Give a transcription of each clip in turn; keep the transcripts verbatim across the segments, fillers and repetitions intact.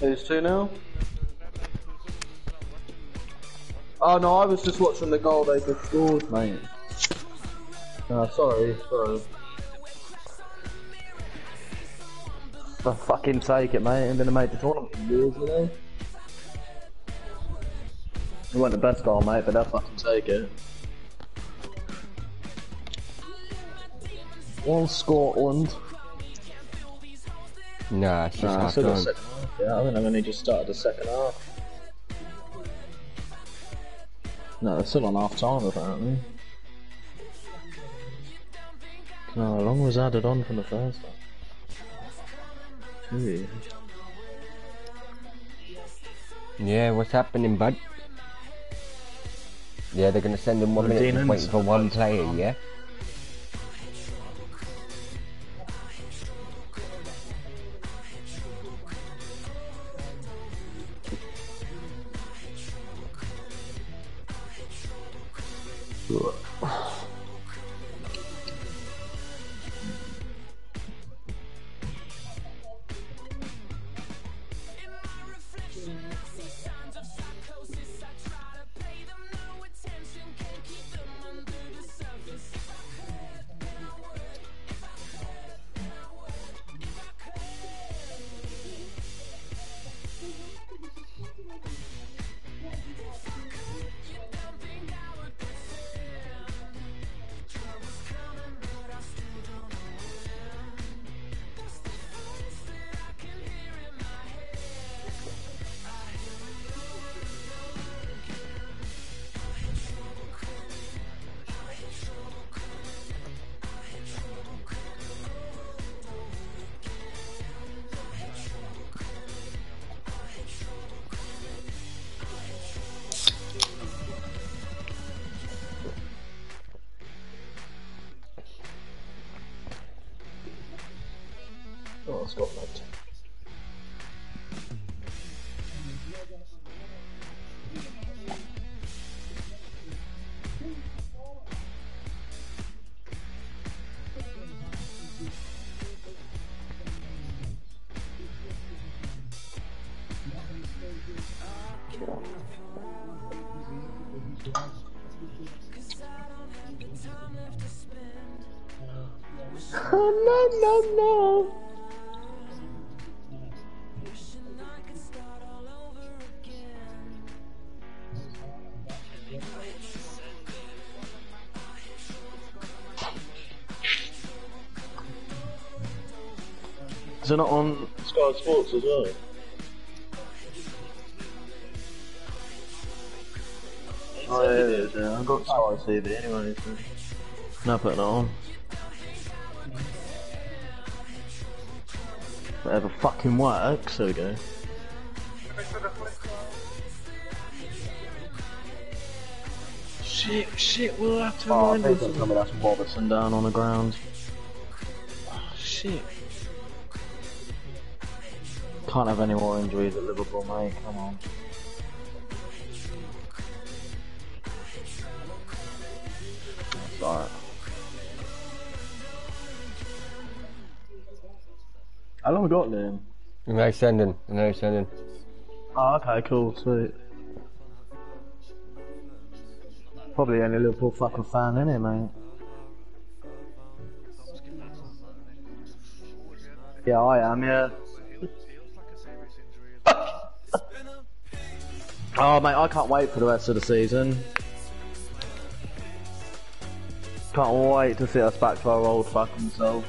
Who's two now? Oh no, I was just watching the goal they just scored, mate. No, sorry, sorry. For fucking sake it, mate. I'm gonna make the tournament in years, you know? It wasn't the best goal, mate, but they'll fucking take it. One Scotland. Nah, it's just Nah, half still got time. second half. Yeah, I think I've only just started the second half. No, they're still on half time apparently. No, how long was added on from the first one? Two years. Yeah, what's happening, bud? Yeah, they're gonna send him one minute just waiting for one player, yeah? Oh, Scotland. Oh, no, no, no. Is it not on Sky Sports as well? Oh yeah, it is, yeah. I've got Sky T V anyway, so... No, putting it on. Whatever fucking works, there we go. Shit, shit, we'll have to Oh, remind us. Somebody that's Robertson down on the ground. Oh, shit. Can't have any more injuries at Liverpool, mate, come on. That's alright. How long we got, Liam? No sending, no sending. Oh, okay, cool, sweet. Probably only a Liverpool fucking fan, innit, mate? Yeah, I am, yeah. Oh, mate, I can't wait for the rest of the season. Can't wait to see us back to our old fucking selves.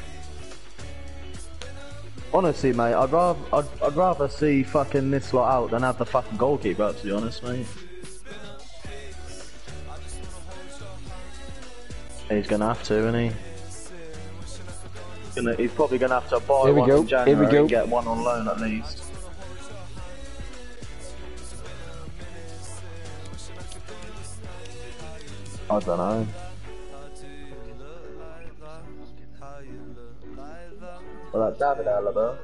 Honestly, mate, I'd rather I'd, I'd rather see fucking this lot out than have the fucking goalkeeper out, to be honest, mate. He's gonna have to, isn't he? He's, gonna, he's probably gonna have to buy Here we one go. in January Here we go. and get one on loan at least. I don't know. Well, that David Alaba.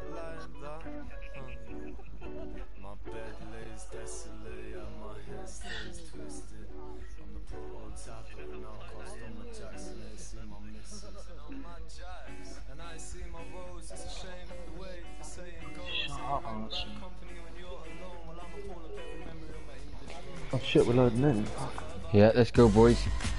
Shut up, Archie. Oh shit, we're loading in. Fuck. Yeah, let's go, boys.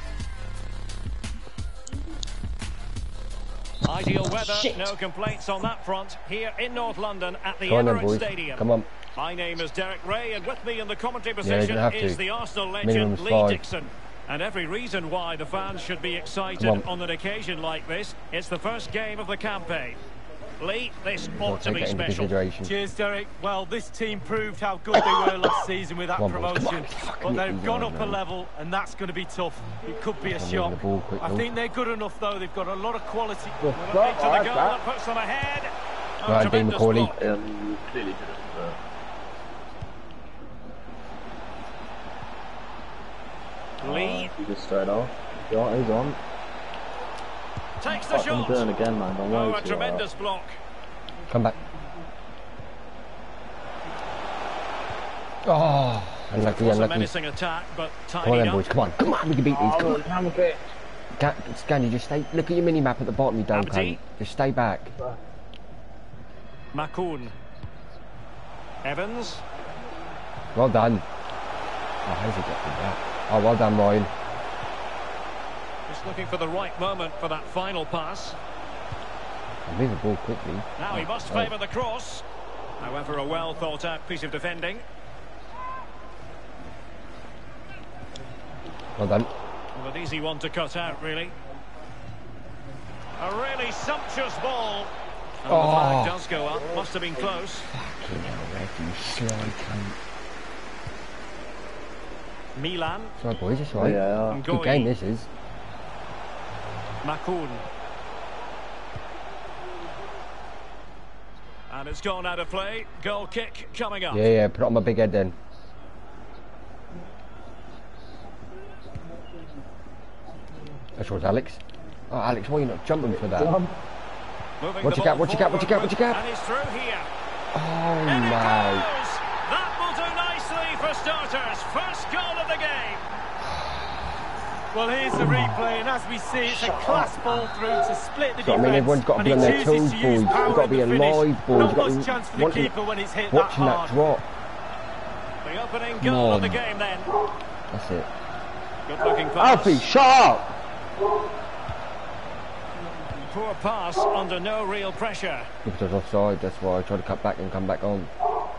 Ideal weather, shit. No complaints on that front here in North London at the Come on Emirates then, boys. Stadium. Come on. My name is Derek Ray, and with me in the commentary Yeah, position have is to. the Arsenal Minimum's legend Lee five. Dixon. And every reason why the fans should be excited on. on an occasion like this. It's the first game of the campaign. Lee, this ought to Take be that into special. consideration. Cheers, Derek. Well, this team proved how good they were last season with that Come on, boys. Come promotion. on. Fucking But they've easy gone on, up a man. level, and that's going to be tough. It could be a I'm shock. moving the ball quick, I though. think they're good enough, though. They've got a lot of quality. Well, With a stop, lead to the alright, goal that. that puts them ahead. Oh, Right, Dean tremendous Macaulay. block. Um, you clearly didn't. But... Lee He just straight off. Yeah, he's on. takes the Fuck, I'm shot. doing again, man. Don't Oh, worry a too tremendous block. Come back. Oh, unlucky, It was a unlucky. menacing attack, but Come on tidied then, up. boys. Come on. Come on, we can beat these. Come Oh, on. damn it. Ga- Scandi, just stay. Look at your mini map at the bottom, you dumb Abdi. cunt. Just stay back. Makoun. Evans. Well done. Oh, how's he getting that? Oh, well done, Ryan. Just looking for the right moment for that final pass. I'll move the ball quickly. Now he must Oh. favour the cross. However, a well thought out piece of defending. Well done. Well, an easy one to cut out, really. A really sumptuous ball. And Oh. the flag does go up. Must have been close. Fucking hell, Red, you sly cunt. Milan. It's right, boys, it's right. Yeah, And Good Ngoyi. game, this is. Makoun. And it's gone out of play. Goal kick coming up. Yeah, yeah, put it on my big head then. That's towards Alex. Oh, Alex, why are you not jumping for that? Um, Moving Watch the your gap, ball watch your gap, watch your gap, watch your forward, gap. And he's through here. Oh, In it no. goes. That will do nicely for starters. First goal of the game. Well, here's the replay, and as we see, it's a class ball through to split the So, I defence. mean, everyone's got to and be he on their chooses toes, to use boys. You've power got to in be the finish. alive, boys. Not You've got much to chance for the watching- keeper when it's hit that Watching hard. that drop. The opening Come goal of on. the game then. That's it. Good looking pass. Alfie, shut up! Poor pass under no real pressure. Because I was offside, that's why I tried to cut back and come back on.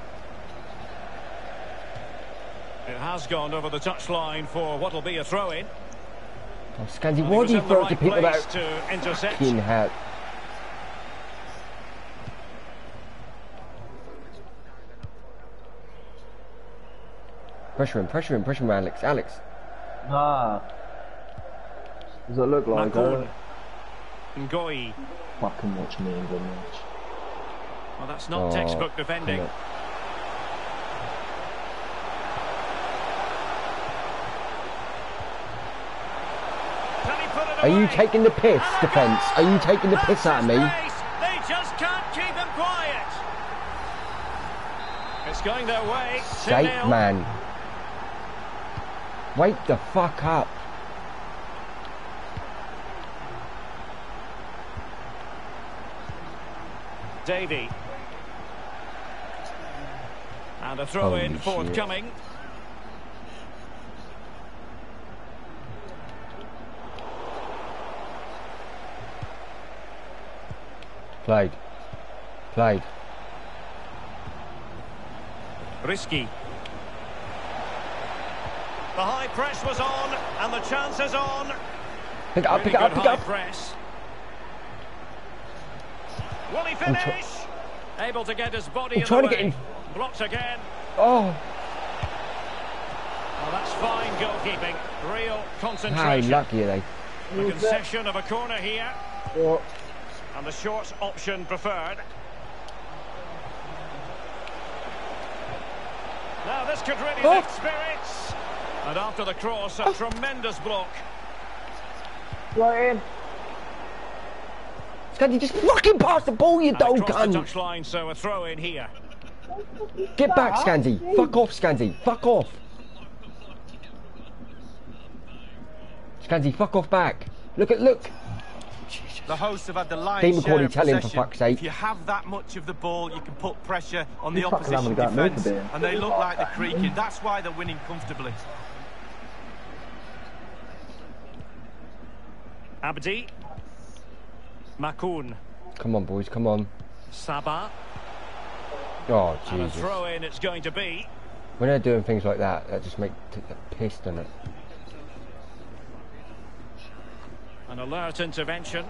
It has gone over the touchline for what will be a throw-in. Oh, Scandi, And he why was do you in the throw it to right people place that to intercept. fucking hat? Pressure him, pressure him, pressure him, Alex. Alex. Nah. Does it look like Makoun. it? Ngoyi. Fucking watch me England match. Well, that's not Oh, textbook defending. come on. Can he put it Are you away? taking the piss, And a defence? goal! Are you taking the That's piss out of his me? pace. They just can't keep him quiet. It's going their way. Sake, two nil. man. Wake the fuck up. Davey. And a throw-in Holy forthcoming. Played. Played. Risky. The high press was on, and the chance is on. Pick it up, Really pick it up, good pick it high up. press. Will he I'm tr- finish? Able to get his body I'm in trying the to get way. in. Blocked again. Oh, Well, that's fine goalkeeping. Real how concentration. lucky are they? The concession of a corner here. What? And the short option preferred. Now this could really Oh. lift spirits. And after the cross, a tremendous block. Right in. Scandi, just fucking pass the ball, you And dog across the cunt. touchline, so a throw in here. Get back, Scandi. Fuck off, Scandi. Fuck off. Scandi, fuck off back. Look at, look. Jesus. The hosts have had the Dean lion's share McCauley, of tell him for possession. fuck's sake. If you have that much of the ball, you can put pressure on You the fucking opposition haven't got no defence, to be. and they look like they're creaking. That's why they're winning comfortably. Abdi. Makoun. Come on, boys, come on. Sabah. Oh, And a Jesus. throw in it's going to be. When they're doing things like that, that just make t piss, doesn't it? An alert intervention.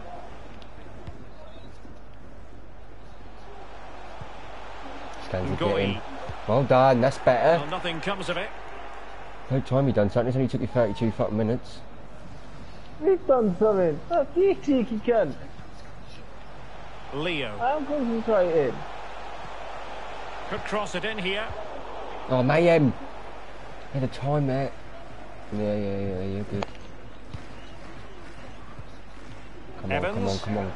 Stands to get Ngoyi. in. Well done, that's better. Well, nothing comes of it. No time you done something, it's only took you thirty-two fucking minutes. He's done something. That's you cheeky cunt. Leo. I'm concentrated. Could cross it in here. Oh, Mayhem! You had a time there. Yeah, yeah, yeah, you're good. Come on, come on, Evans. come on.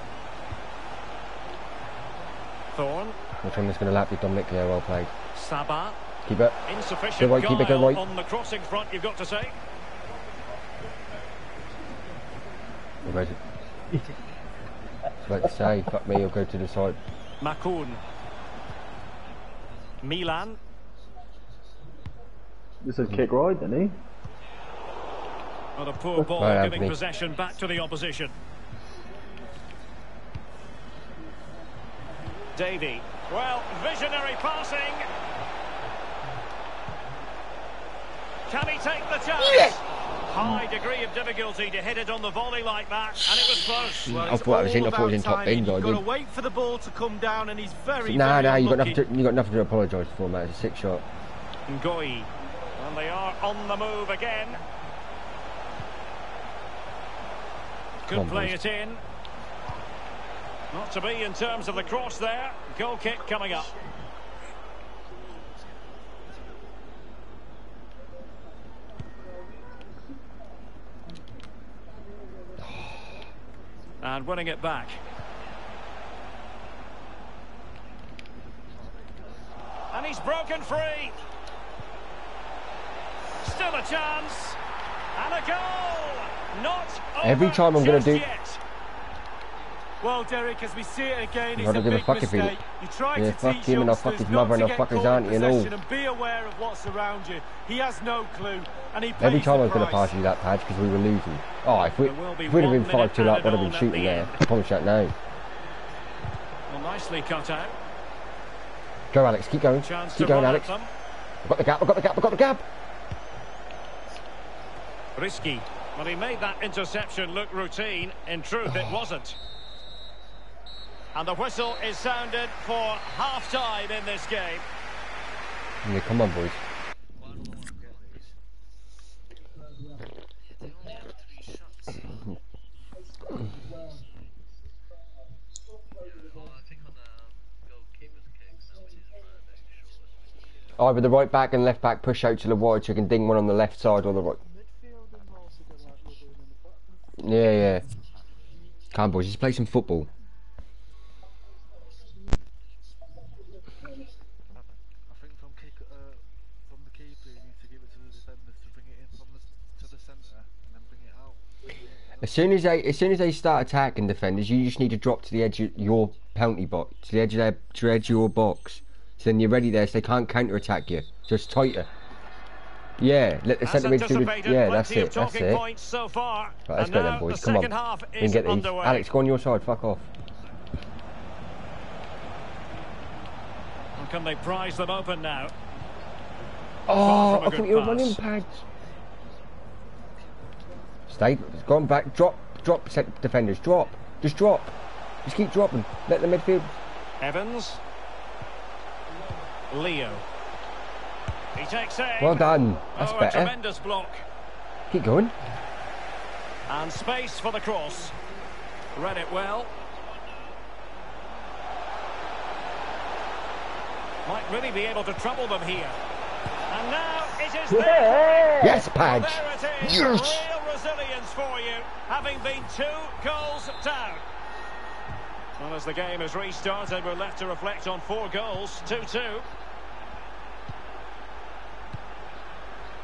Thorne. Which one is going to lap you, Dominic? Yeah, well played. Sabah. Keep it. Insufficient Go right, keep it, go guile right. on the crossing front, you've got to say. Where's it? Like to say, fuck me, you'll go to the side. Makoun. Milan. This is kick right, didn't he? Well, a poor ball Right, giving Anthony. possession back to the opposition. Davy. Well, visionary passing. Can he take the chance? Yes! High degree of difficulty to hit it on the volley like that, and it was close. Well, I it's thought I was in, I all thought it was in about top timing. bins, I You've got to did. wait for the ball to come down, and he's very, Nah, very nah, you got unlucky. nothing to, you got nothing to apologise for, mate. It's a sick shot. Ngoyi. And they are on the move again. Could Come on, play boys. it in. Not to be in terms of the cross there. Goal kick coming up. And winning it back. And he's broken free. Still a chance. And a goal. Not over Every time I'm gonna just do- yet. Well, Derek, as we see it again, it's Not a a give a big fuck if he- mistake. You try Yeah, to fuck teach him and I'll fuck youngsters his mother not and to I'll get fuck his caught in auntie and all. possession and be aware of what's around you. He has no clue, and he pays Every time I the was going to price. pass you that patch because we were losing. Oh, if we There will be if we'd have one been five two minute up, I'd have been added on shooting at the there. end. I promise you that now. Well, nicely cut out. Go, Alex. Keep going. Chance Keep to going, run Alex. at them. I've got the gap. I've got the gap. I've got the gap. Risky. Well, he made that interception look routine. In truth, it wasn't. And the whistle is sounded for half-time in this game. Yeah, come on, boys. Either the right back and left back push out to the wide so you can ding one on the left side or the right. Yeah, yeah. Come on, boys. Just play some football. I think from kick, uh, from the keeper, you need to give it to the defenders to bring it in from the to the centre and then bring it out. As soon as they, as soon as they start attacking defenders, you just need to drop to the edge of your penalty box, to the edge of their, to the edge of your box. So then you're ready there, so they can't counter attack you. Just tighter. Yeah, let the As centre mid do the. anticipated, Yeah, that's plenty of it. That's talking it. points so far. Right, let's And go now then, boys. the Come on. second half We can is get these. underway. Alex, go on your side. Fuck off. And can they prize them open now? Oh, from a I good thought you were pass. running pads. Stay. Gone back. Drop. Drop. Set defenders. Drop. Just drop. Just keep dropping. Let the midfield. Evans. Leo. He takes aim. Well done. That's oh, better. a tremendous block. Keep going. And space for the cross. Read it well. Might really be able to trouble them here. And now it is there. Yes, Well, Padge. there it is. Yes. Real resilience for you, having been two goals down. Well, as the game has restarted, we're left to reflect on four goals, two two.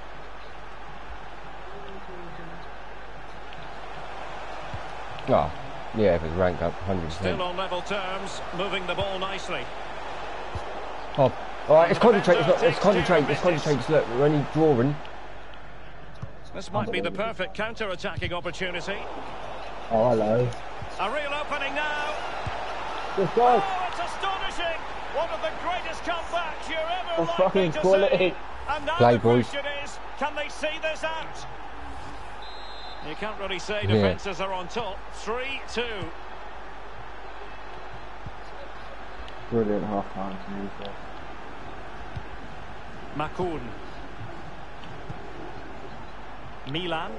Oh, Yeah, if it's ranked up, one hundred percent. Still on level terms, moving the ball nicely. Oh, alright, let's concentrate, let's, not, let's concentrate, let's concentrate. Look, we're only drawing. This might be the perfect counter-attacking opportunity. Oh, hello. A real opening now. Good goal. Oh, it's astonishing! One of the greatest comebacks you're ever That's likely fucking to quality. see. And now Play, the boys. question is, can they see this out? You can't really say Yeah. defences are on top. three two. Brilliant half time to use that. Makoun. Milan.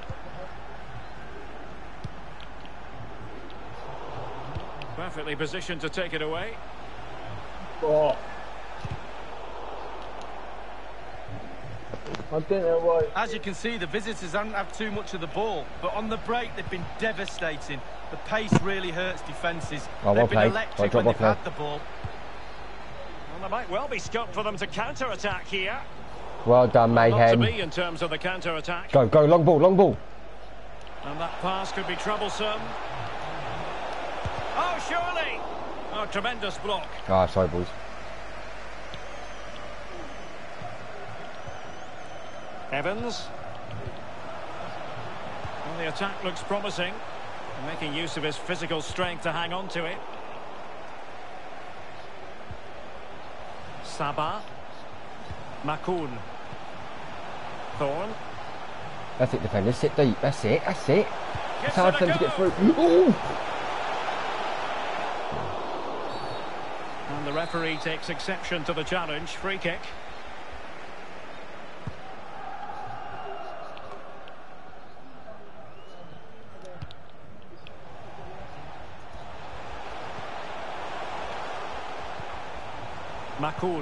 Perfectly positioned to take it away. Oh. I didn't know why. As you can see, the visitors haven't had too much of the ball, but on the break they've been devastating. The pace really hurts defences. Oh, well they've been played. electric Well, drop when off they've now. had the ball. Well, there might well be scope for them to counter-attack here. Well done, Not to Mayhem. be in terms of the counter-attack. Go, go, long ball, long ball. And that pass could be troublesome. Oh, surely! Oh, tremendous block. Ah, sorry, boys. Evans. Well, the attack looks promising. Making use of his physical strength to hang on to it. Sabah. Makoun. Thorne. That's it, defenders. Sit deep. That's it. That's it. It's Gives hard it for a them to get go. through. Ooh. And the referee takes exception to the challenge. Free kick. Makoun.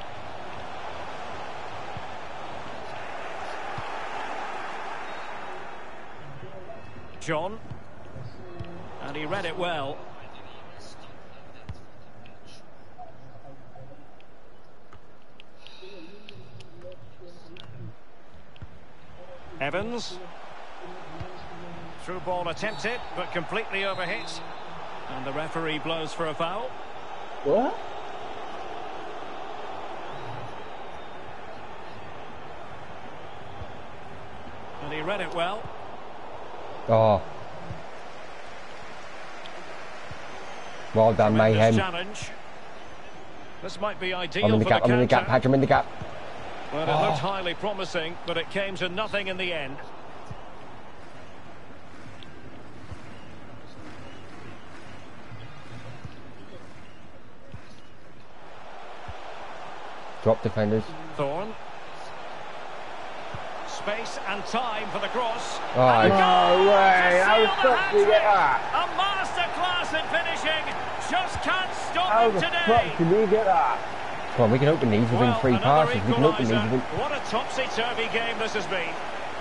John. And he read it well. Evans. Through ball attempted, but completely overhit. And the referee blows for a foul. What? And he read it well. Oh. Well done, Tremendous Mayhem. challenge. This might be ideal I'm in the for gap, the I'm in the gap, counter. Padge, I'm in the gap. Well, it Oh. looked highly promising, but it came to nothing in the end. Drop defenders. Thorne. Space and time for the cross. Oh, And it's- goal No way, to how seal the the fuck do you get hat-trick. that? A masterclass in finishing. Just can't stop How him the today. fuck did he get that? Come on, we can open these within Well, three another passes. We can open these equaliser. within... What a topsy-turvy game this has been.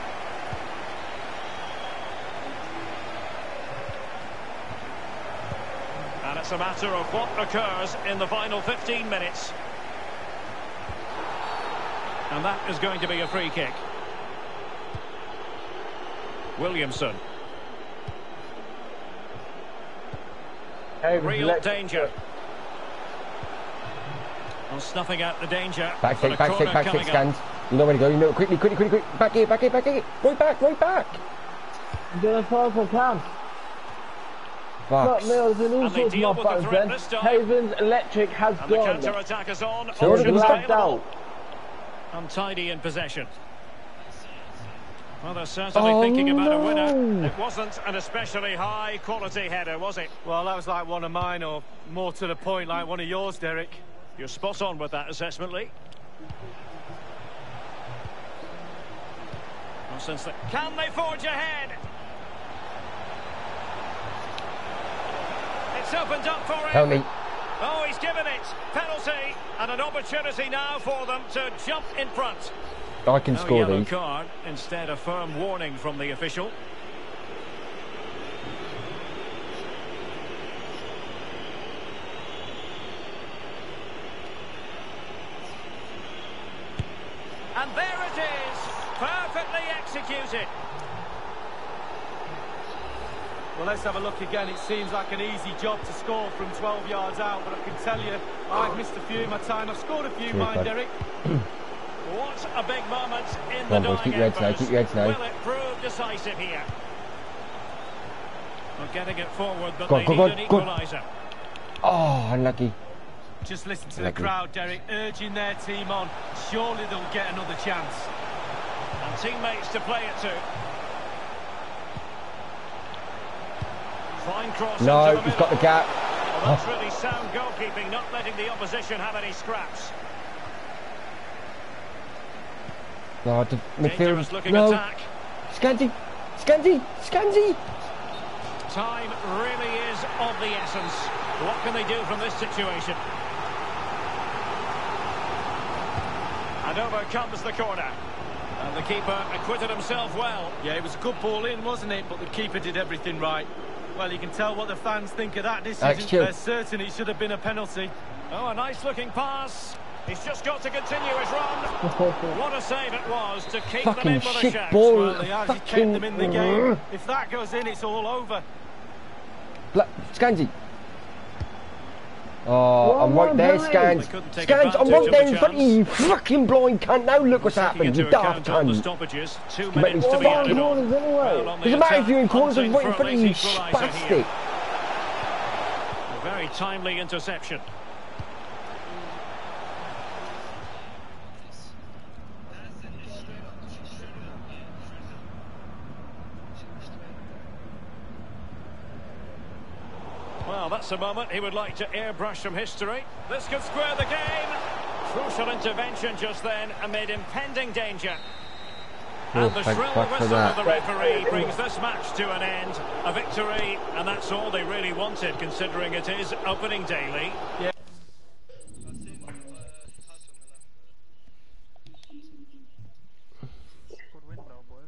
And it's a matter of what occurs in the final fifteen minutes. And that is going to be a free kick. Williamson. Hey, Real let's- danger. And snuffing out the danger. Back for stick, the back stick, corner back stick coming up. scans. You know where to go, you know, quickly, quickly, quickly, quickly. Back here, back here, back here. Right back, right back. I'm doing as far as I can. Fuck. Fuck me, I was in all And they sorts of deal my with the buttons threat then. this time. Haven's electric has And the gone. counter-attack is on. So what are Options the Blacked available. out. Untidy in possession. Well, they're certainly Oh, thinking about a no. winner. It wasn't an especially high-quality header, was it? Well, that was like one of mine, or more to the point, like one of yours, Derek. You're spot on with that assessment, Lee. Well, since the... Can they forge ahead? It's opened up for him. Help me. Oh, he's given it. Penalty. And an opportunity now for them to jump in front. I can No score yellow these. card. Instead, a firm warning from the official. And there it is. Perfectly executed. Well, let's have a look again. It seems like an easy job to score from twelve yards out, but I can tell you, I've missed a few in my time. I've scored a few, Cheers, mine, bud. Derek. What a big moment in Come the on, boys, keep your heads now, embers. keep your heads now. Will it prove decisive here? Well, getting it forward, but Go on, they go need on, an go on. equaliser. Oh, unlucky. Just listen to Lucky. the crowd, Derek, urging their team on. Surely they'll get another chance. And teammates to play it to. Fine cross No, into the he's got the middle. gap. Well, that's really sound goalkeeping, not letting the opposition have any scraps. No, the Dangerous midfield. looking No. attack. Scanty. Scanty. Scanty. Time really is of the essence. What can they do from this situation? And over comes the corner. And the keeper acquitted himself well. Yeah, it was a good ball in, wasn't it? But the keeper did everything right. Well, you can tell what the fans think of that decision. Alex, chill. They're certain it should have been a penalty. Oh, a nice looking pass. He's just got to continue his run. What a save it was to keep them Fucking in with a shit shout. ball. Well, he has. He's kept Fucking- them in the game. If that goes in, it's all over. Bla Scanty. Oh, What I'm am right I there, doing? Scans. They couldn't take Scans, I'm advantage right of there the in front of you, you fucking blind cunt. Now look what's Taking happened, you into daft account all the cunt. stoppages. Two Mate, minutes to what be about added corners on. anyway? Well, on the Doesn't matter if attack, you're in corners or hunting right in for front a of you, late equaliser here. spastic. A very timely interception. Well, that's a moment he would like to airbrush from history. This could square the game. Crucial intervention just then amid impending danger. Oh, And the thank shrill fuck for whistle of that. the referee brings this match to an end. A victory, and that's all they really wanted, considering it is opening day league. Good win though, boys.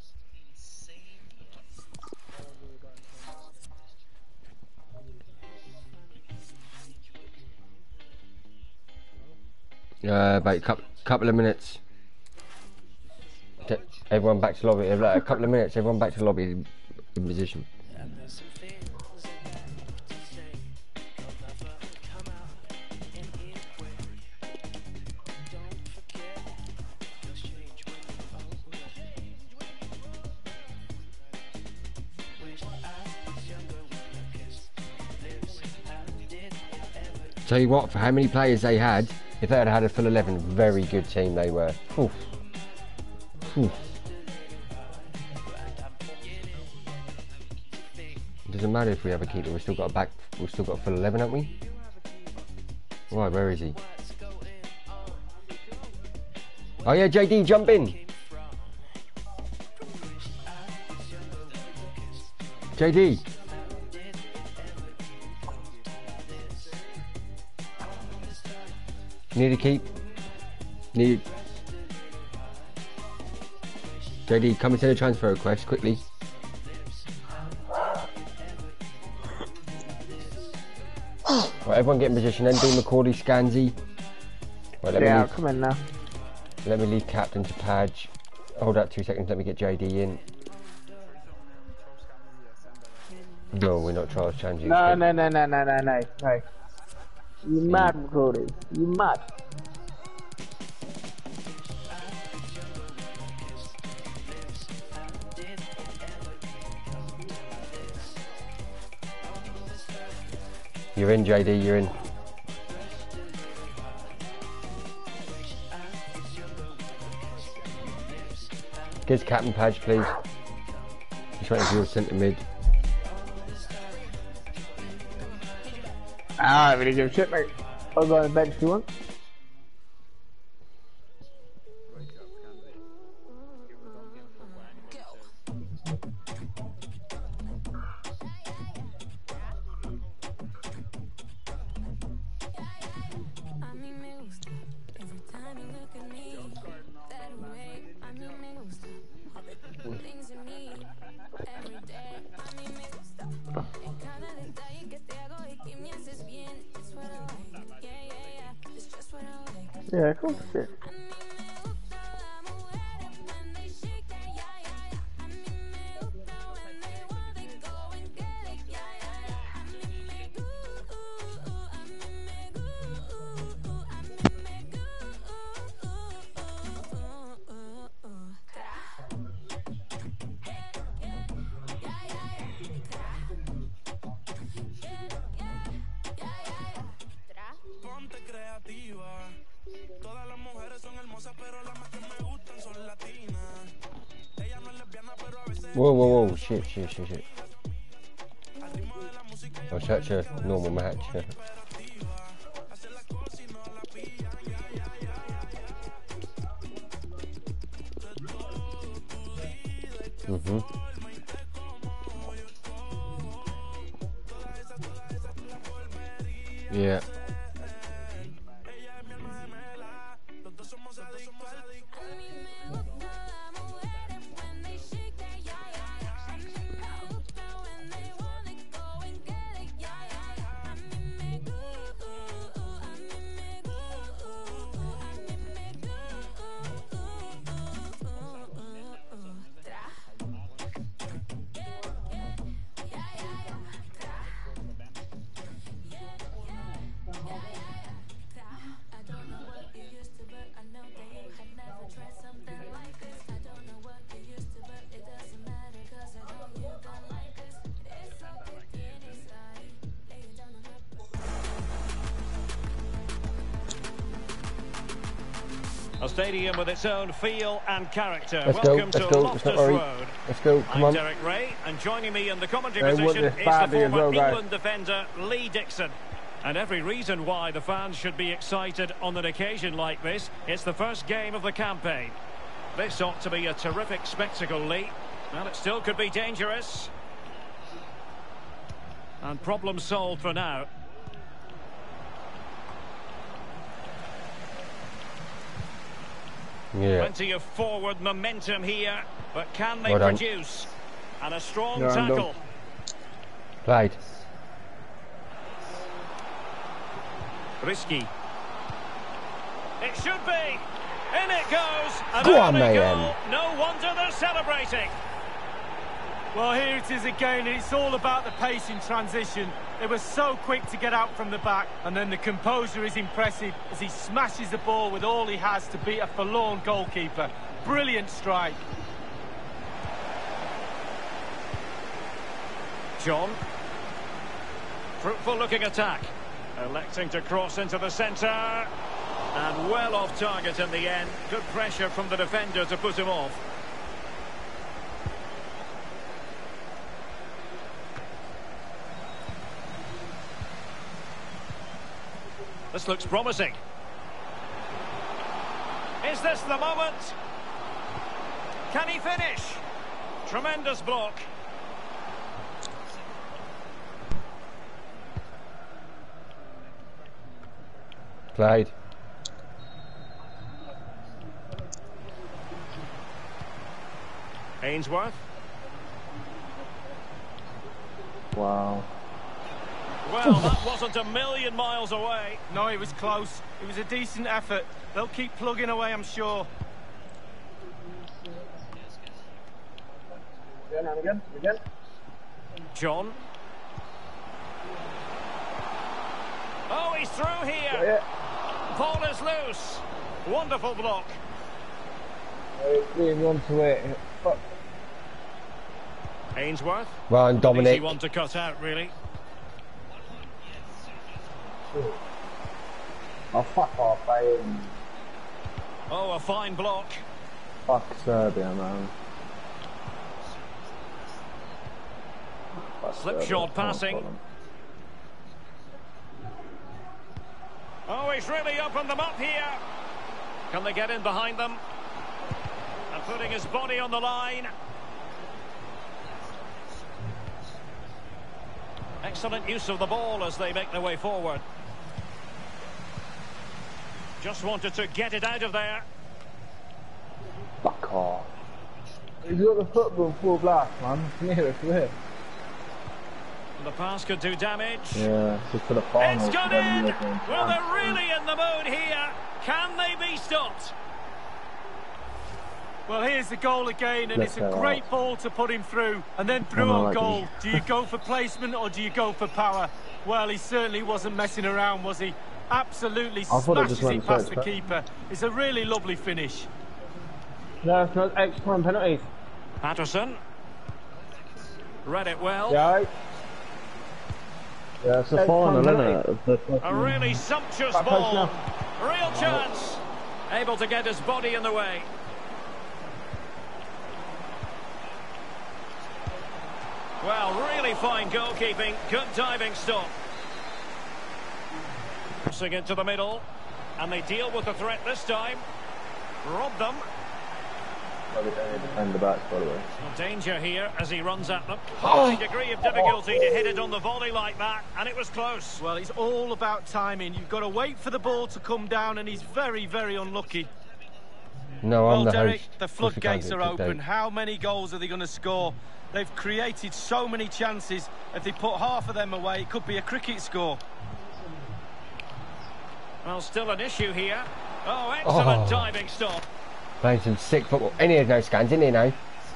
Uh, about a couple, couple of minutes. T everyone back to lobby. Like a couple of minutes. Everyone back to lobby in, in position. Tell you what, for how many players they had, if they had had a full eleven, very good team they were. Oof. Oof. It doesn't matter if we have a keeper, we've still got a back, we've still got a full eleven, haven't we? Why, where is he? Oh yeah, J D, jump in! J D! Need a keep. Need. J D, come and send a transfer request quickly. Right, everyone get in position. Then do McCauley, Scansy. Right, let Yeah, me I'll leave, come in now. let me leave captain to Padge. Hold up two seconds. Let me get J D in. No, we're not Charles Changi. No, no, no, no, no, no, no, no. You mad, McCordy. You mad. You're in, J D. You're in. Give captain Padge, please. Just waiting for your centre mid. Ah, I really give a shit, mate. I'll go on the bench if you want. Yeah, cool shit. Whoa, whoa, whoa, shit, shit, shit, shit. Oh, such a normal match. Mm-hmm. Yeah. A stadium with its own feel and character. Let's go, Welcome let's to go, Loftus let's not worry. Road. Let's go, come I'm on. Derek Ray, and joining me in the commentary They want position this is the badly as former well, guys. England defender Lee Dixon. And every reason why the fans should be excited on an occasion like this. It's the first game of the campaign. This ought to be a terrific spectacle, Lee. Well, it still could be dangerous. And problem solved for now. Yeah. Plenty of forward momentum here, but can they Well done. produce? And a strong No, I'm tackle. done. Played. Risky. It should be. In it goes. An Go on, early man. goal. No wonder they're celebrating. Well, here it is again, and it's all about the pace in transition. They were so quick to get out from the back, and then the composure is impressive as he smashes the ball with all he has to beat a forlorn goalkeeper. Brilliant strike. John. Fruitful looking attack. Electing to cross into the centre. And well off target in the end. Good pressure from the defender to put him off. This looks promising. Is this the moment? Can he finish? Tremendous block. Played. Ainsworth. Wow. Well, that wasn't a million miles away. No, it was close. It was a decent effort. They'll keep plugging away, I'm sure. Again and again, again. John. Oh, he's through here. Yeah. Ball is loose. Wonderful block. Three and one to it. Fuck. Ainsworth. Well, and Easy Dominic. one to cut out, really. Oh, fuck off, I Oh, a fine block. Fuck Serbia, man. Fuck Slipshod Serbia, passing. no problem. Oh, he's really opened them up here. Can they get in behind them? And putting his body on the line. Excellent use of the ball as they make their way forward. Just wanted to get it out of there. Fuck off. He's got the football full blast, man. Near it, clear. The pass could do damage. Yeah, just for the final. It's gone in! Well, they're really in the mood here. Can they be stopped? Well, here's the goal again, and Let's it's a go great out. ball to put him through. And then through I know, on like goal, it. do you go for placement or do you go for power? Well, he certainly wasn't messing around, was he? Absolutely I thought it just smashes went it past straight the back. keeper. It's a really lovely finish. No, it's not extra time penalties. Patterson. Read it well. Yeah. Yeah, it's the final, isn't it? The A really sumptuous Back post ball. now. Real chance. Able to get his body in the way. Well, really fine goalkeeping. Good diving stop. Crossing into the middle. And they deal with the threat this time. Rob them. Probably only defend the backs, by the way. Well, danger here as he runs at them. Oh. A degree of difficulty to hit it on the volley like that, and it was close. Well, it's all about timing. You've got to wait for the ball to come down, and he's very, very unlucky. No, I'm well, the Derek, host. the floodgates are open. How many goals are they going to score? They've created so many chances. If they put half of them away, it could be a cricket score. Well, still an issue here. Oh, excellent Oh. diving stop. Playing some sick football. In here, no scans, in here now.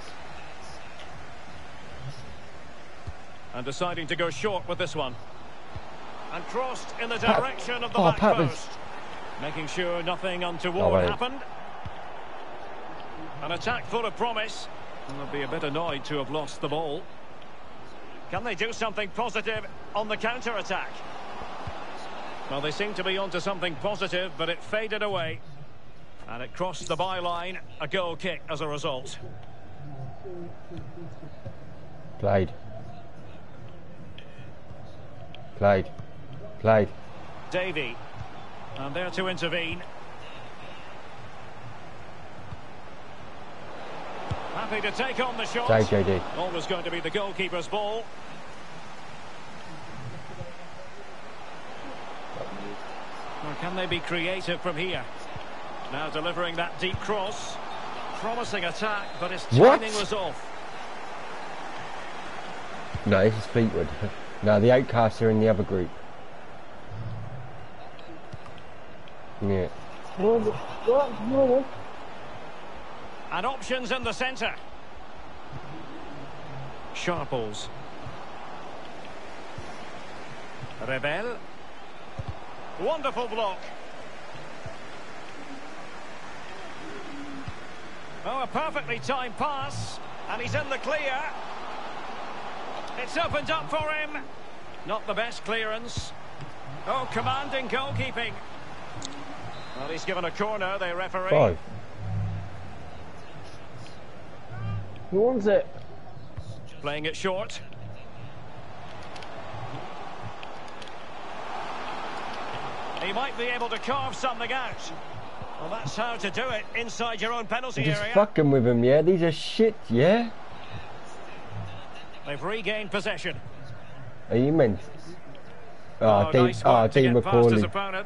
And deciding to go short with this one. And crossed in the Pat- direction of the oh, back Pat was- post. Making sure nothing untoward Oh, wait. happened. An attack full of promise. And they'll be a bit annoyed to have lost the ball. Can they do something positive on the counter-attack? Well, they seem to be onto something positive, but it faded away. And it crossed the byline, a goal kick as a result. Played. Played. Played. Davey. And there to intervene. Happy to take on the shot. Save J D. Always going to be the goalkeeper's ball. Or can they be creative from here? Now delivering that deep cross. Promising attack, but his What? timing was off. No, this is Fleetwood. No, the Outcasts are in the other group. Yeah. And options in the centre. Sharples. Rebel. Wonderful block. Oh, a perfectly timed pass. And he's in the clear. It's opened up for him. Not the best clearance. Oh, commanding goalkeeping. Well, he's given a corner, they referee. Five. Who wants it? Playing it short. He might be able to carve something out. Well, that's how to do it inside your own penalty Just area. fucking with them, yeah? These are shit, yeah? They've regained possession. Are you meant? Oh, Oh, Dean, nice oh, work to Dean get past his McCauley. opponent.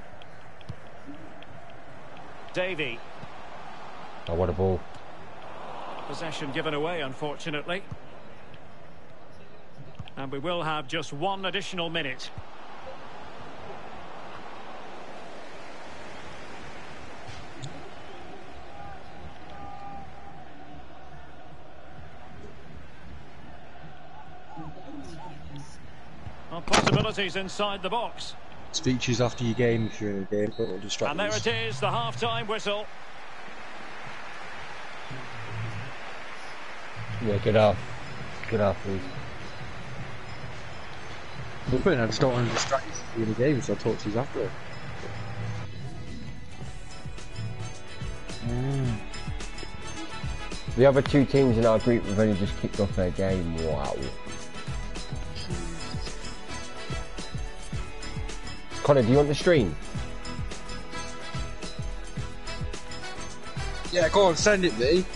Davey. Oh, what a ball. Possession given away, unfortunately. And we will have just one additional minute. Well, possibilities inside the box. Speeches after your game if you're in a game, but will distract And there us. it is, the half-time whistle. Yeah, get off. Get off, please. But I just don't want to distract you from being in a game, so I'll talk to you after it. The other two teams in our group have only just kicked off their game. Wow. Connor, do you want the stream? Yeah, go on, send it me.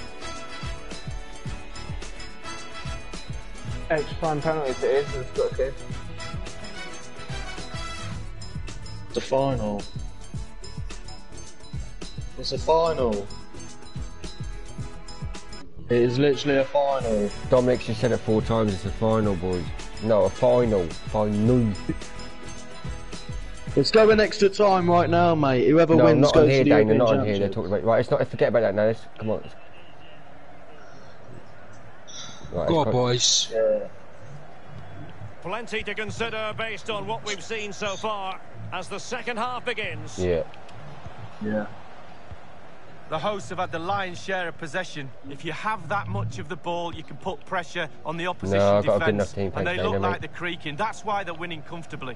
Extra time penalties it is, it's got a kick. The final. It's a final. It is literally a final. Dominic's just said it four times. It's a final, boys. No, a final. Final. It's going extra time right now, mate. Whoever No, wins not goes on here, to the Dane. They're European not on here. They're Championship. talking about. Right, it's not. Forget about that now. Let's, come on. Right, Go it's on, got- boys. Yeah. Plenty to consider based on what we've seen so far as the second half begins. Yeah. Yeah. The hosts have had the lion's share of possession. If you have that much of the ball, you can put pressure on the opposition No, I've got a good defence. enough team, And they thanks, look Dana, like mate. they're creaking. That's why they're winning comfortably.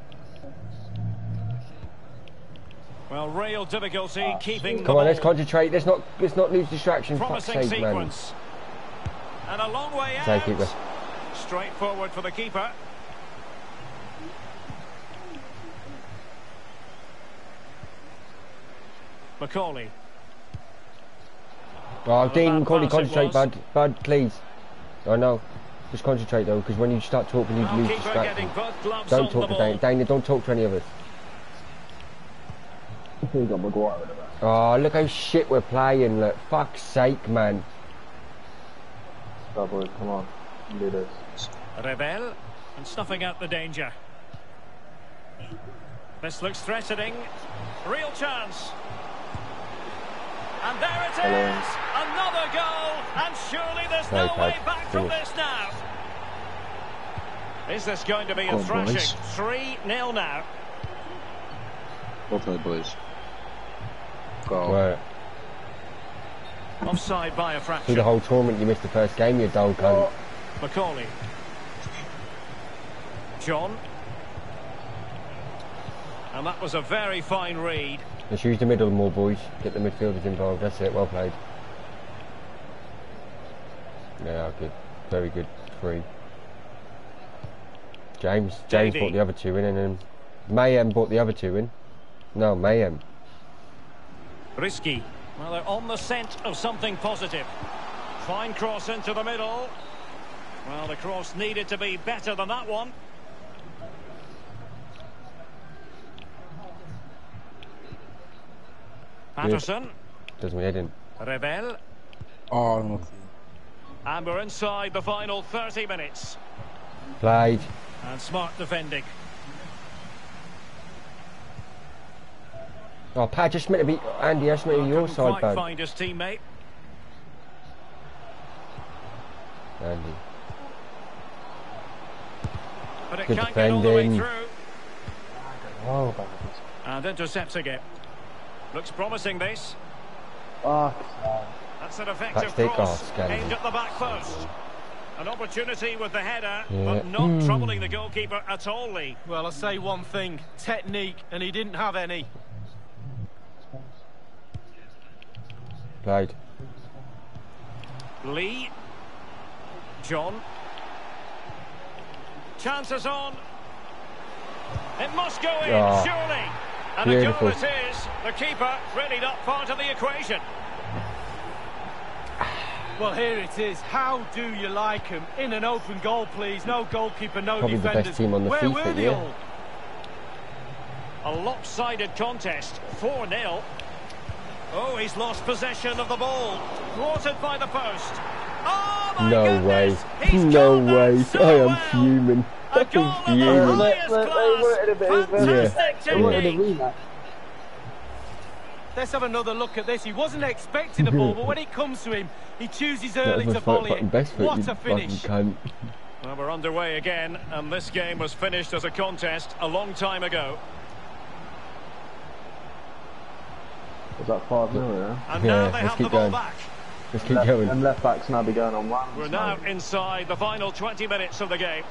Well, real difficulty keeping the Come on, let's ball. concentrate. Let's not let's not lose distraction. Fuck's Promising sake, man. sequence. And a long way out. Take it, Straightforward for the keeper. Macaulay. Oh, Dean, that Macaulay, pass it concentrate, was. bud. Bud, please. I know. Just concentrate, though, because when you start talking, you Well, lose keeper getting distraction. both gloves Don't on talk the to ball. Dana. Dana, don't talk to any of us. You got Maguire in the back. Oh, look how shit we're playing. Look, fuck's sake, man. Go, boys, come on. You can do this. Rebel and snuffing out the danger. This looks threatening. Real chance. And there it Hello. is! Another goal! And surely there's Sorry, no way Pat. back from Finish. this now. Is this going to be Go a on, thrashing? boys. three nil now. Well played, boys. Go. Right. Offside by a Through fraction. the whole tournament, you missed the first game, you dull cunt. Macaulay. John. And that was a very fine read. Let's use the middle more, boys. Get the midfielders involved. That's it. Well played. Yeah, good. Very good. Three. James. James Davey. brought the other two in, and then Mayhem brought the other two in. No, Mayhem. Risky. Well, they're on the scent of something positive. Fine cross into the middle. Well, the cross needed to be better than that one. Patterson. Doesn't mean they didn't. Rebel. Oh, no. And we're inside the final thirty minutes. Played. And smart defending. Oh, Pat, just meant to be Andy. Just meant to be your Couldn't side, quite bud. find his teammate. Andy. But it Good can't get all the way defending. through. Oh, bad. And intercepting it. Looks promising, this. Fuck. That's an effective Backstake cross off, Scally. aimed at the back post. An opportunity with the header, Yeah. but not Mm. troubling the goalkeeper at all, Lee. Well, I'll say one thing. Technique, and he didn't have any. Played. Lee. John. Chances on. It must go in, Ah, surely. And beautiful. a goal it is. The keeper really not part of the equation. Well, here it is. How do you like him? In an open goal, please. No goalkeeper, no Probably the defenders. best team on the Where FIFA, were they yeah. all? A lopsided contest, four nil. Oh, he's lost possession of the ball. Thwarted by the post. Oh, my No goodness. way. He's No got that way. so I am well. fuming. A I goal am of the fuming. highest They- they wanted a bit class. of- Fantastic They wanted a technique. rematch. Let's have another look at this. He wasn't expecting the ball, but when it comes to him, he chooses That early was to my volley fucking it. best foot, What you a fucking finish. cunt. Well, we're underway again, and this game was finished as a contest a long time ago. Was that five nil, yeah? And Yeah, now they let's have the keep ball going. back. Let's keep Left, going. and left backs now be going on one. We're now inside the final twenty minutes of the game.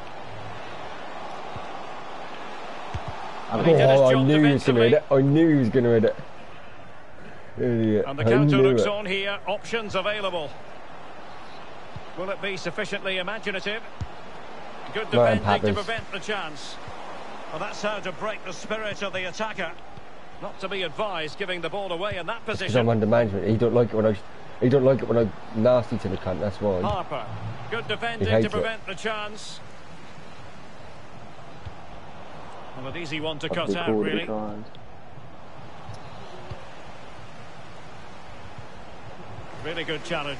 And he did his Oh, I job knew he was going to hit it. I knew he was going to hit it. Idiot. And the I counter knew looks it. on here. Options available. Will it be sufficiently imaginative? Good Well, defending to Pappers. prevent the chance. Well, that's how to break the spirit of the attacker. Not to be advised giving the ball away in that Because I'm position. under management. He don't like it when I. He don't like it when I'm nasty to the cunt. That's why. Harper. Good defending hates to it. prevent the chance. Well, an easy one to cut Probably out, called really. declined. Really good challenge.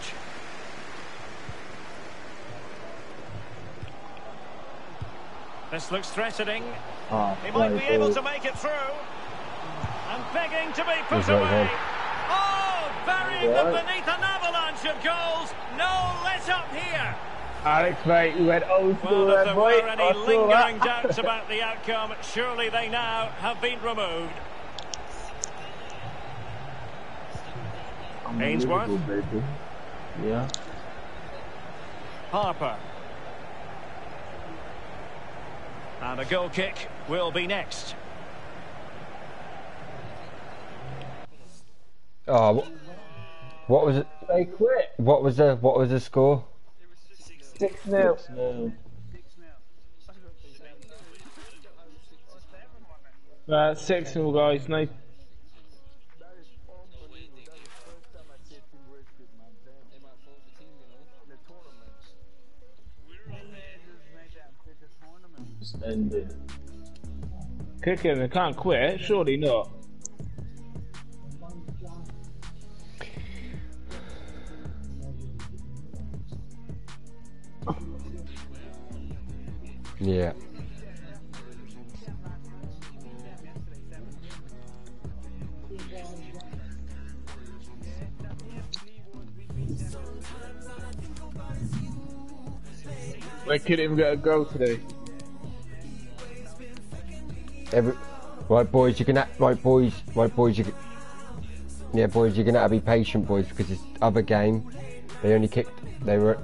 This looks threatening. Ah, He might play be able forward. to make it through. And begging to be put He's right away. there. Oh, burying Right. them beneath an avalanche of goals. No let up here. Alex, mate, you went old school Well, if there, there boy. were any I saw lingering that. doubts about the outcome, surely they now have been removed. Ainsworth. Baby. Yeah. Harper. And a goal kick will be next. Oh, wh- what was it? They quit. What was the what was the score? six nil. No. Uh, six nil, guys. No. Ended. Kick him, they can't quit, surely not. Yeah. They couldn't even get a goal today. Every, right, boys, you can act, right, boys, right, boys, you can, yeah, boys, you're gonna have to be patient, boys, because this other game, they only kicked, they were,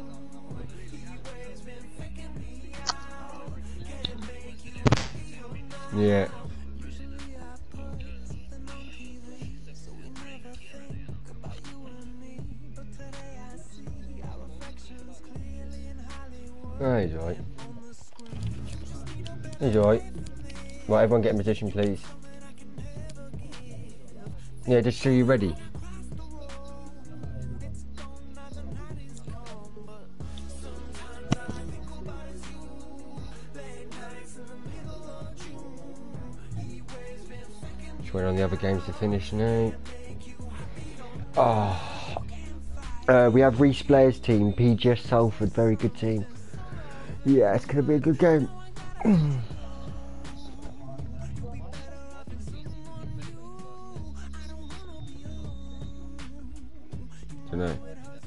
yeah. Oh, he's alright. He's alright. Right, everyone get in position, please. Yeah, just so you're ready. Just wait on the other games to finish now. Oh. Uh, we have Reece Blair's team, P G S Salford, very good team. Yeah, it's going to be a good game. Dunno.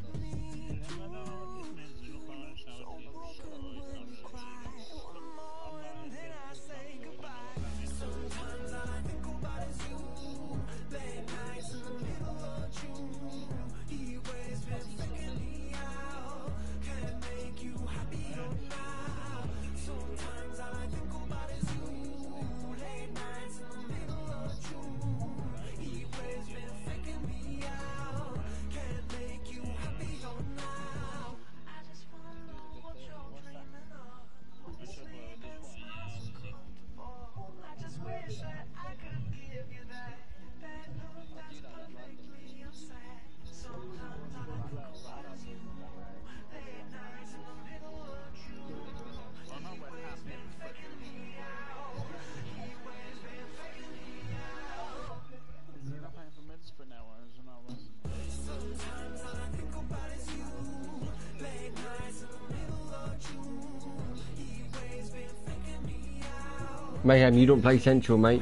Mayhem, you don't play Central, mate.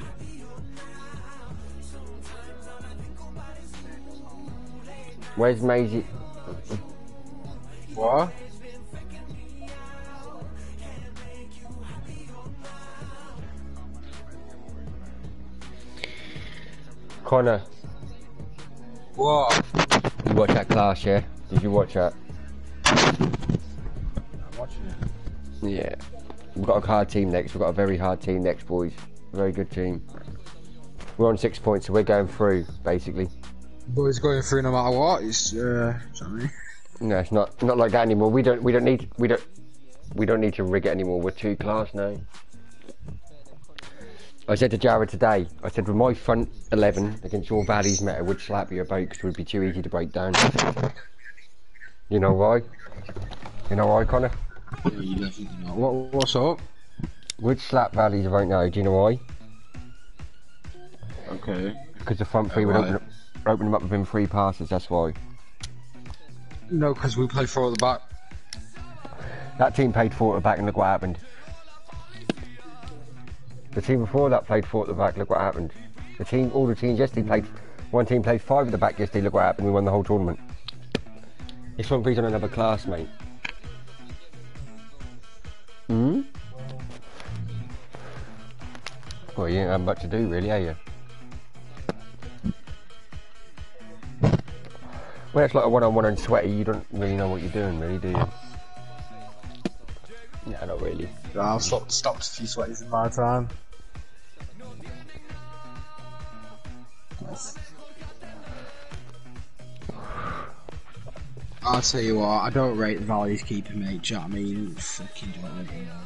Where's Maisie? What? Connor. What? You watch that class, yeah? Did you watch that? I'm watching it. Yeah. We've got a hard team next. We've got a very hard team next, boys. Very good team. We're on six points, so we're going through, basically. Boys going through no matter what. It's uh, something. No, it's not not like that anymore. We don't we don't need we don't we don't need to rig it anymore. We're two class now. I said to Jared today, I said with my front eleven against your Valley's meta would slap you about because it would be too easy to break down. You know why? You know why, Connor? Yeah, you definitely know. What, what's up? Would slap Valley's about now. Do you know why? Okay. Because the front three would Right. open, up, open them up within three passes. That's why. No, because we play four at the back. That team played four at the back, and look what happened. The team before that played four at the back. Look what happened. The team, all the teams yesterday played. One team played five at the back yesterday. Look what happened. We won the whole tournament. This one plays on another class, mate. Hmm. Well, you ain't have much to do, really, are you? When it's like a one-on-one and sweaty, you don't really know what you're doing, really, do you? Yeah, not really. No, I've stopped, stopped a few sweaties in my time. I'll tell you what, I don't rate Valley's keeper, mate. Do you know what I mean? Fucking don't rate him.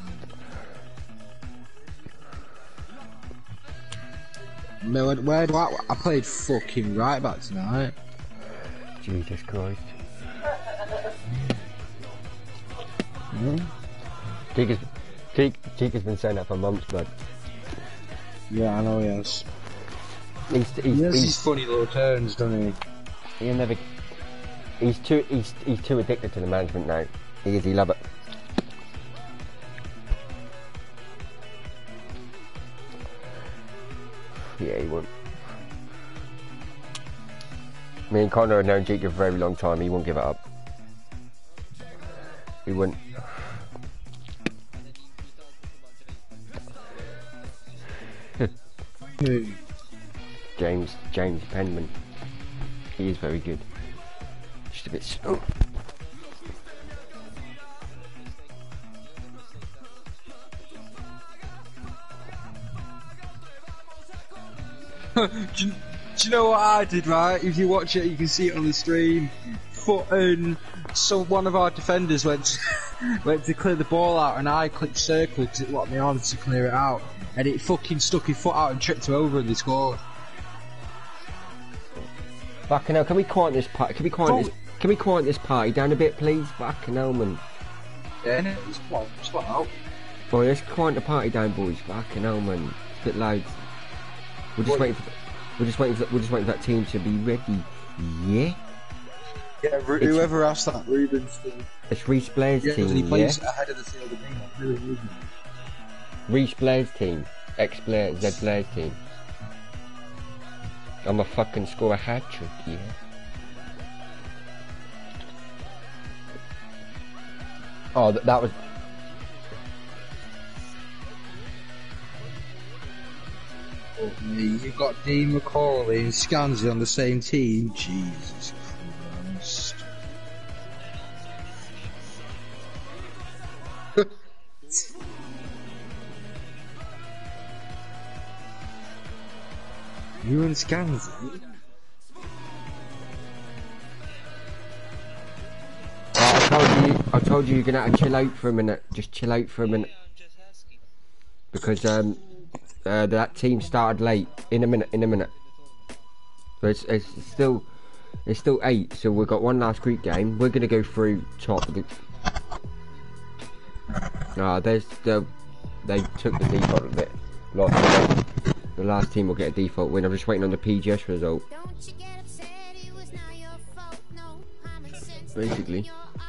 Miller, where do I? I played fucking right back tonight. Jesus Christ. Mm. Keek Keek, Keek has been saying that for months, but Yeah, I know he has. he's he's, He has he's these funny little turns, doesn't he? he'll never. He's too he's he's too addicted to the management now. He is. He love it. Yeah, he won't. Me and Connor have known Jeek for a very long time. He won't give it up. He wouldn't. Who? James James Penman. He is very good. Just a bit slow. do, you, do you know what I did, right? If you watch it, you can see it on the stream. Fucking, so one of our defenders went to, went to clear the ball out, and I clicked circle to lock me on to clear it out, and it fucking stuck his foot out and tripped him over, and they scored. Fucking hell, can we quiet this party? Can we quiet this? Can we quiet this party down a bit, please? Fucking hell, man. Yeah, no, it's quite, it's quite out. Boy, let's quiet the party down, boys. Fucking hell, man. It's a bit loud. We're just What? waiting. For, we're just waiting. For, we're just waiting for that team to be ready. Yeah. Yeah, Ru- It's- whoever asked that, Ruben's thing. It's Reece Blair's Yeah, team. he Yeah. plays ahead of the field of me. Really, really. Reece Blair's team. Ex Blair, Z Blair's team. I'm a fucking score a hat trick, yeah. Oh, th that was. Fuck me, you've got Dean McCauley and Scansy on the same team. Jesus Christ. You and Scansy? I told you. I told you you're gonna have to chill out for a minute. Just chill out for a minute. Because um, uh, that team started late. In a minute. In a minute. So it's, it's still, it's still eight. So we've got one last Greek game. We're gonna go through top. Of the... Ah, there's the. They took the default a bit. Lost. The last team will get a default win. I'm just waiting on the P G S result. Basically.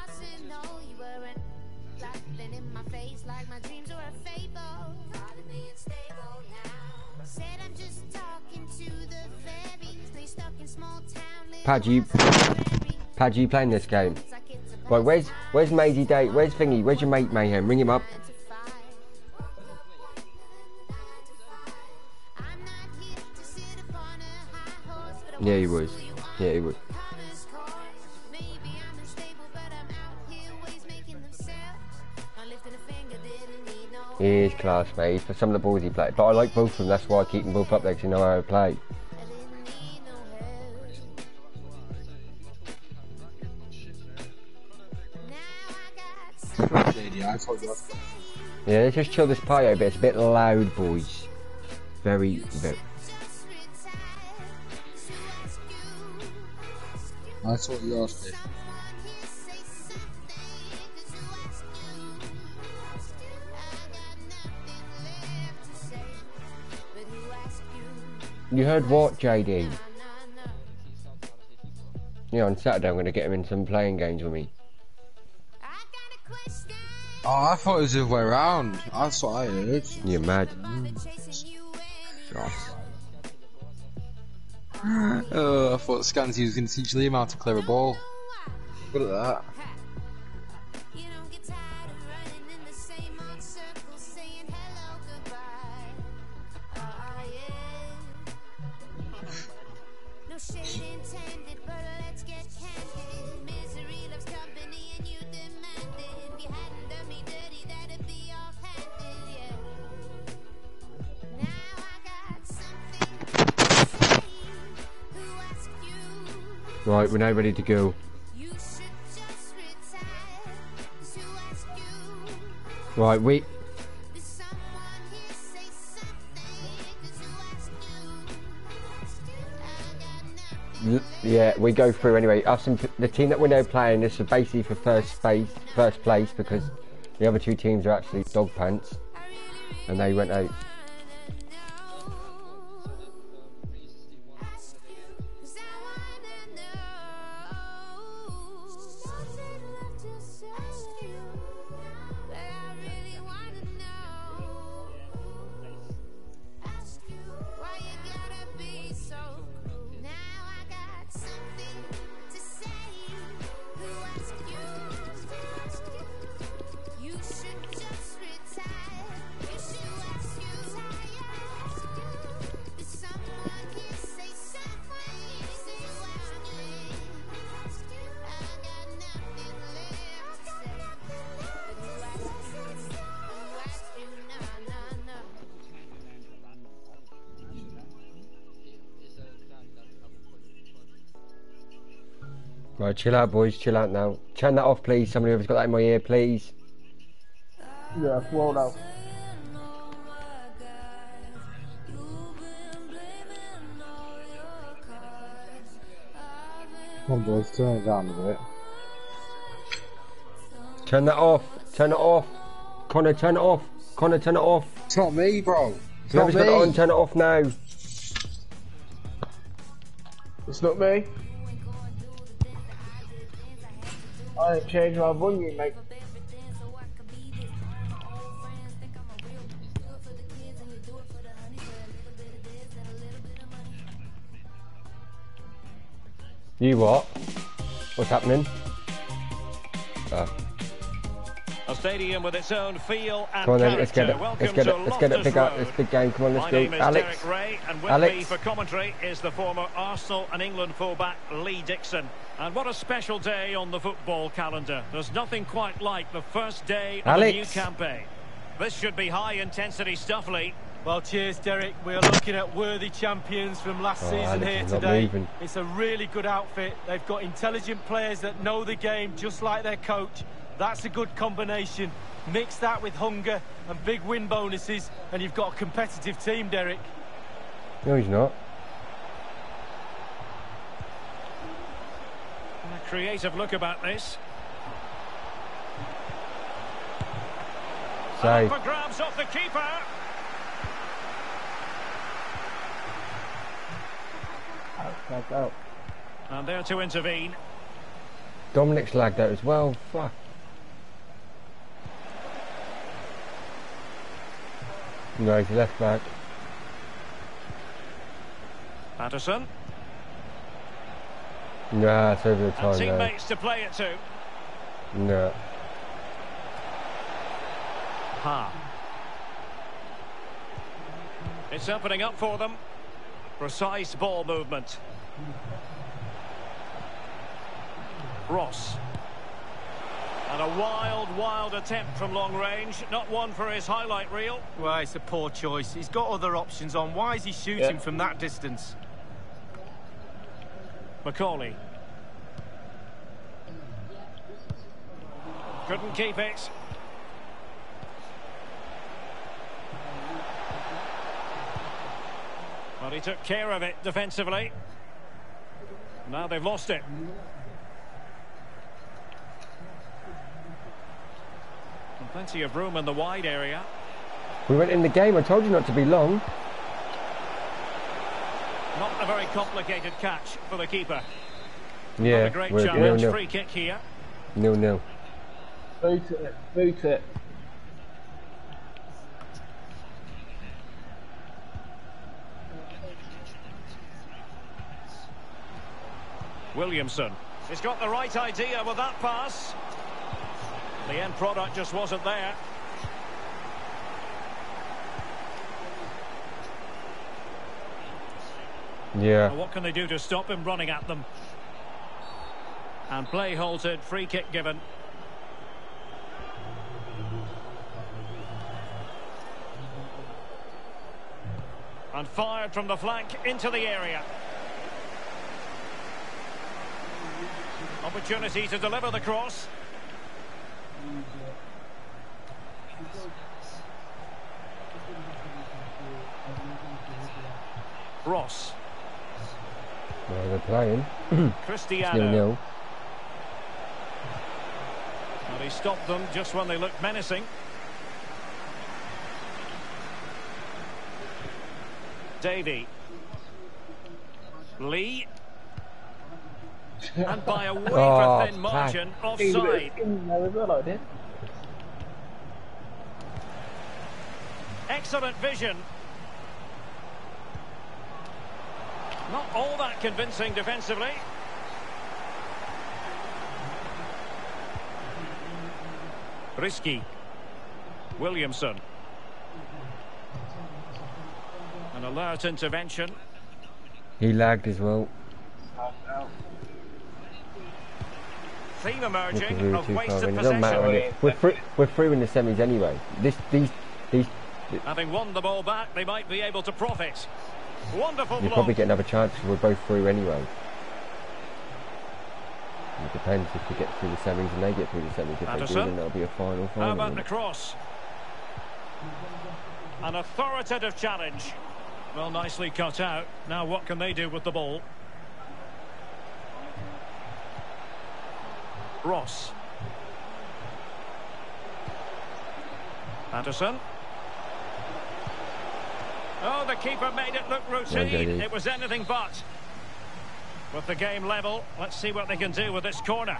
Pad, you, Pad, you playing this game? Right, where's where's Maisie Day? Where's Thingy? Where's your mate Mayhem? Ring him up. Yeah, he was. Yeah, he was. He is class, mate. For some of the balls he played, but I like both of them. That's why I keep them both up there, because you know how I play. Yeah, let's just chill this party out a bit. It's a bit loud, boys. Very, very. That's what you asked me. You heard what, J D? Yeah, on Saturday I'm going to get him in some playing games with me. Oh, I thought it was the other way around. That's what I heard. You're mad. Oh, I thought Scansy was going to teach Liam how to clear a ball. Good at that. Right, we're now ready to go. Right, we... Yeah, we go through anyway. Us and the team that we're now playing, this is basically for first space, first place, because the other two teams are actually dog pants, and they went out. Right, chill out, boys, chill out now. Turn that off, please. Somebody who's got that in my ear, please. Yeah, well now. Come on, boys, turn it down a bit. Turn that off. Turn it off. Connor, turn it off. Connor, turn it off. It's not me, bro. It's Whoever's not got it on, me. turn it off now. It's not me. I ain't changed my volume, mate. You what? What's happening? Oh. A stadium with its own feel and Come on then, character. let's get it. Welcome Let's get to it. Let's get it. Loftus Big out. Road. This big game. Come on, let's My go. name is Alex. Derek Ray, and with Alex. me for commentary is the former Arsenal and England fullback Lee Dixon. And what a special day on the football calendar. There's nothing quite like the first day of Alex. a new campaign. This should be high-intensity stuff, Lee. Well, cheers, Derek. We're looking at worthy champions from last Oh, season Alex here is not today. moving. It's a really good outfit. They've got intelligent players that know the game just like their coach. That's a good combination. Mix that with hunger and big win bonuses, and you've got a competitive team, Derek. No, he's not. A creative look about this. Save. Up for grabs off the keeper. Out, out, out. And there to intervene. Dominic's lagged out as well. Fuck. No, he's left back. Patterson. Nah, it's over the And time now. teammates to play it to. No. Ha. It's opening up for them. Precise ball movement. Ross. And a wild, wild attempt from long range. Not one for his highlight reel. Well, it's a poor choice. He's got other options on. Why is he shooting Yeah. from that distance? Macaulay. Couldn't keep it. Well, he took care of it defensively. Now they've lost it. And plenty of room in the wide area. We went in the game. I told you not to be long. Not a very complicated catch for the keeper. Not Yeah, a great we're nil challenge. nil. Free kick here. Nil nil. Boot it, boot it. Williamson. He's got the right idea with that pass. The end product just wasn't there. Yeah. Well, what can they do to stop him running at them? And play halted, free kick given. And fired from the flank into the area. Opportunity to deliver the cross. Ross. Well, they're playing. Cristiano. nil nil. Well, he stopped them just when they looked menacing. Davy. Lee. And by a wafer Oh, thin margin, He's a offside. bit skinny there as well, I did. Excellent vision. Not all that convincing defensively. Risky. Williamson. An alert intervention. He lagged as well. Theme Look emerging at of too far wasted in. It doesn't matter. possession. innit? We're through. We're through in the semis anyway. This, these, these. Having won the ball back, they might be able to profit. Wonderful You'll block. probably get another chance because we're both through anyway. It depends if we get through the semis and they get through the semis. If they do, Patterson. then there'll be a final. How final about the innit? cross? An authoritative challenge. Well, nicely cut out. Now what can they do with the ball? Ross. Patterson. Oh, the keeper made it look routine. David. It was anything but. With the game level, let's see what they can do with this corner.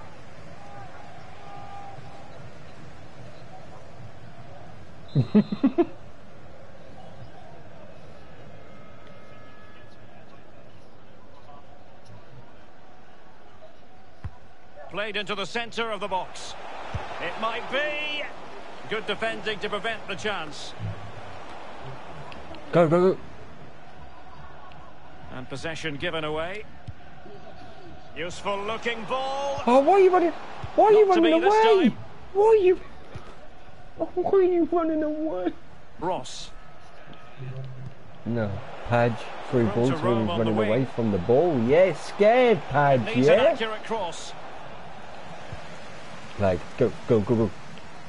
Played into the centre of the box. It might be. Good defending to prevent the chance. Go, go, go. And possession given away. Useful looking ball. Oh, why are you running? Why are you Not to running be this away? time. Why are you? Oh, why are you running away? Ross. No, Padge through Room ball to to roam him, on the running wing. away from the ball. Yeah, scared Padge. Needs an Yeah. accurate cross. Like, go, go, go, go.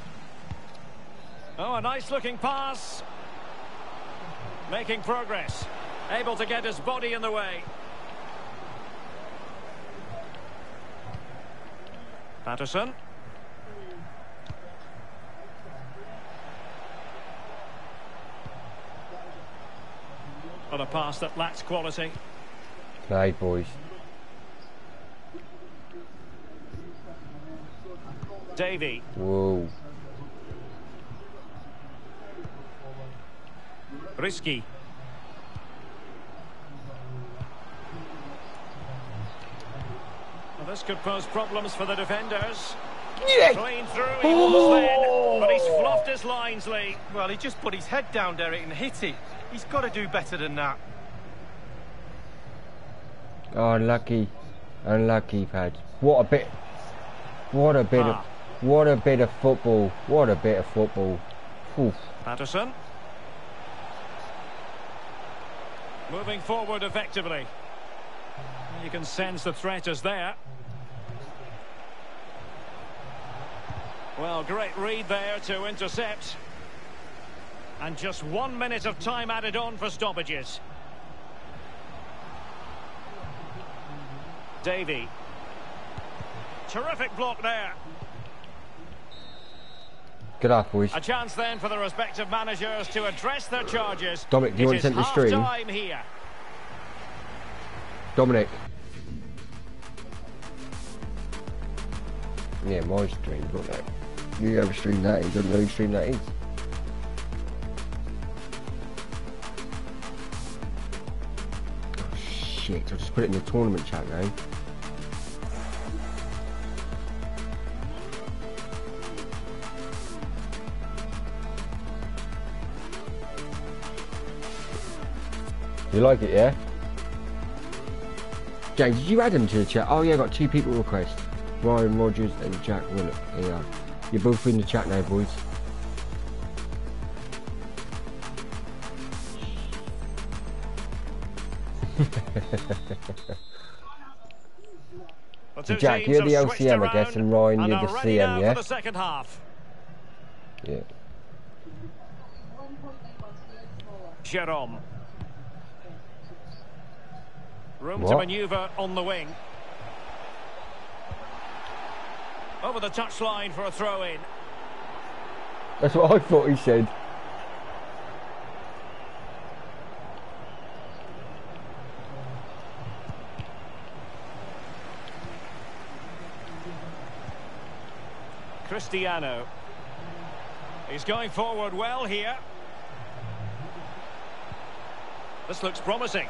Oh, a nice looking pass. Making progress. Able to get his body in the way. Patterson. On a pass that lacks quality. Played, boys. Davy. Whoa. Risky. Well, this could pose problems for the defenders. Yeah. Clean through, he was then, but he's fluffed his lines, Lee. Well, he just put his head down, Derek, and hit it. He's got to do better than that. Oh, unlucky. Unlucky, Padge. What a bit. What a bit Ah. of. What a bit of football. What a bit of football. Oof. Patterson. Moving forward effectively. You can sense the threat is there. Well, great read there to intercept. And just one minute of time added on for stoppages. Davy. Terrific block there. Good off, boys. A chance then for the respective managers to address their charges. Dominic, do you It want is to send the stream? half-time here. Dominic. Yeah, my stream, but like, you ever stream that? You don't know who stream that is. Oh, shit, I'll just put it in the tournament chat now. You like it, yeah? James, did you add them to the chat? Oh yeah, I got two people request. Ryan Rogers and Jack Willett. Yeah. You're both in the chat now, boys. The So two Jack, teams you're the have L switched C M, I guess, around and Ryan, and you're are the ready C M, now yeah? for the second half. Yeah. Jerome. Room What? to manoeuvre on the wing. Over the touchline for a throw-in. That's what I thought he said. Cristiano. He's going forward well here. This looks promising.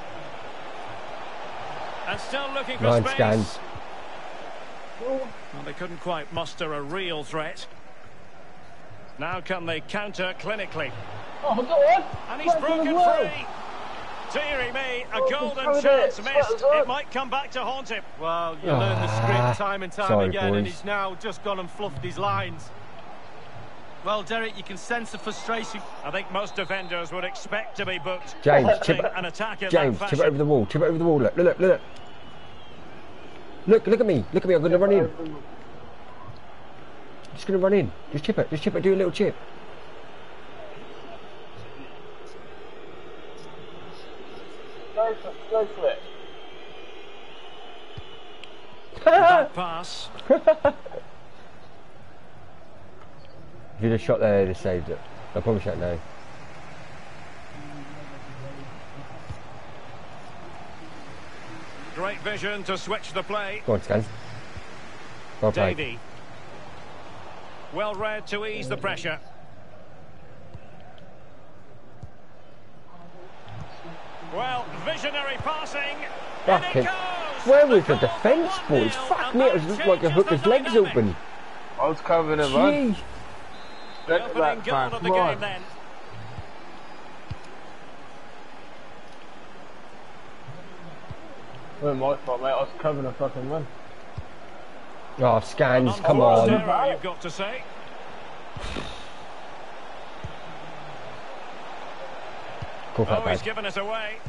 And still looking for Line space. scans. Well, they couldn't quite muster a real threat. Now can they counter clinically? Oh, go on! And he's broken free. Deary me, a Oh, golden he's chance thrown it. missed. It's well It might come back to haunt him. Well, you learn the Ah, script time and time sorry, again, and boys. he's now just gone and fluffed his lines. Well, Derek, you can sense the frustration. I think most defenders would expect to be booked. James, Halting chip it- an attack in James, that chip it fashion. over the wall, chip it over the wall, look, look, look, look. Look, look at me, look at me, I'm going to run in. Just going to run in, just chip it, just chip it, do a little chip. Go for it, go for it. Back pass. If you'd have shot there, they'd have saved it. I probably shot now. Great vision to switch the play. Go on, Scans. Well played. Davey. Well read to ease the pressure. Well, visionary passing. In Fucking. it goes. Where was the goal, defence, one boys? nil, Fuck and me, it that was just like a changes hooker's the legs dynamic. open. I was covering him, man. Jeez. The Get opening back, goal man. of the Come game on. then. It wasn't my fault, mate. I was covering a fucking run. Oh, Scans, An come unforced on. error, you've got to say. Cool, that Oh, he's bad. given it away.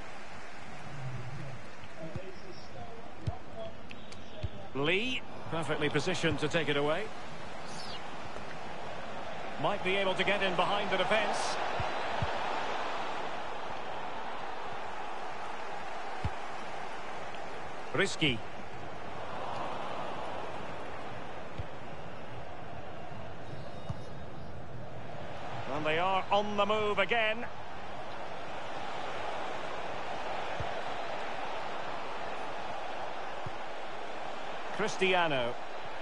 Lee, perfectly positioned to take it away. Might be able to get in behind the defence. Risky. And they are on the move again. Cristiano.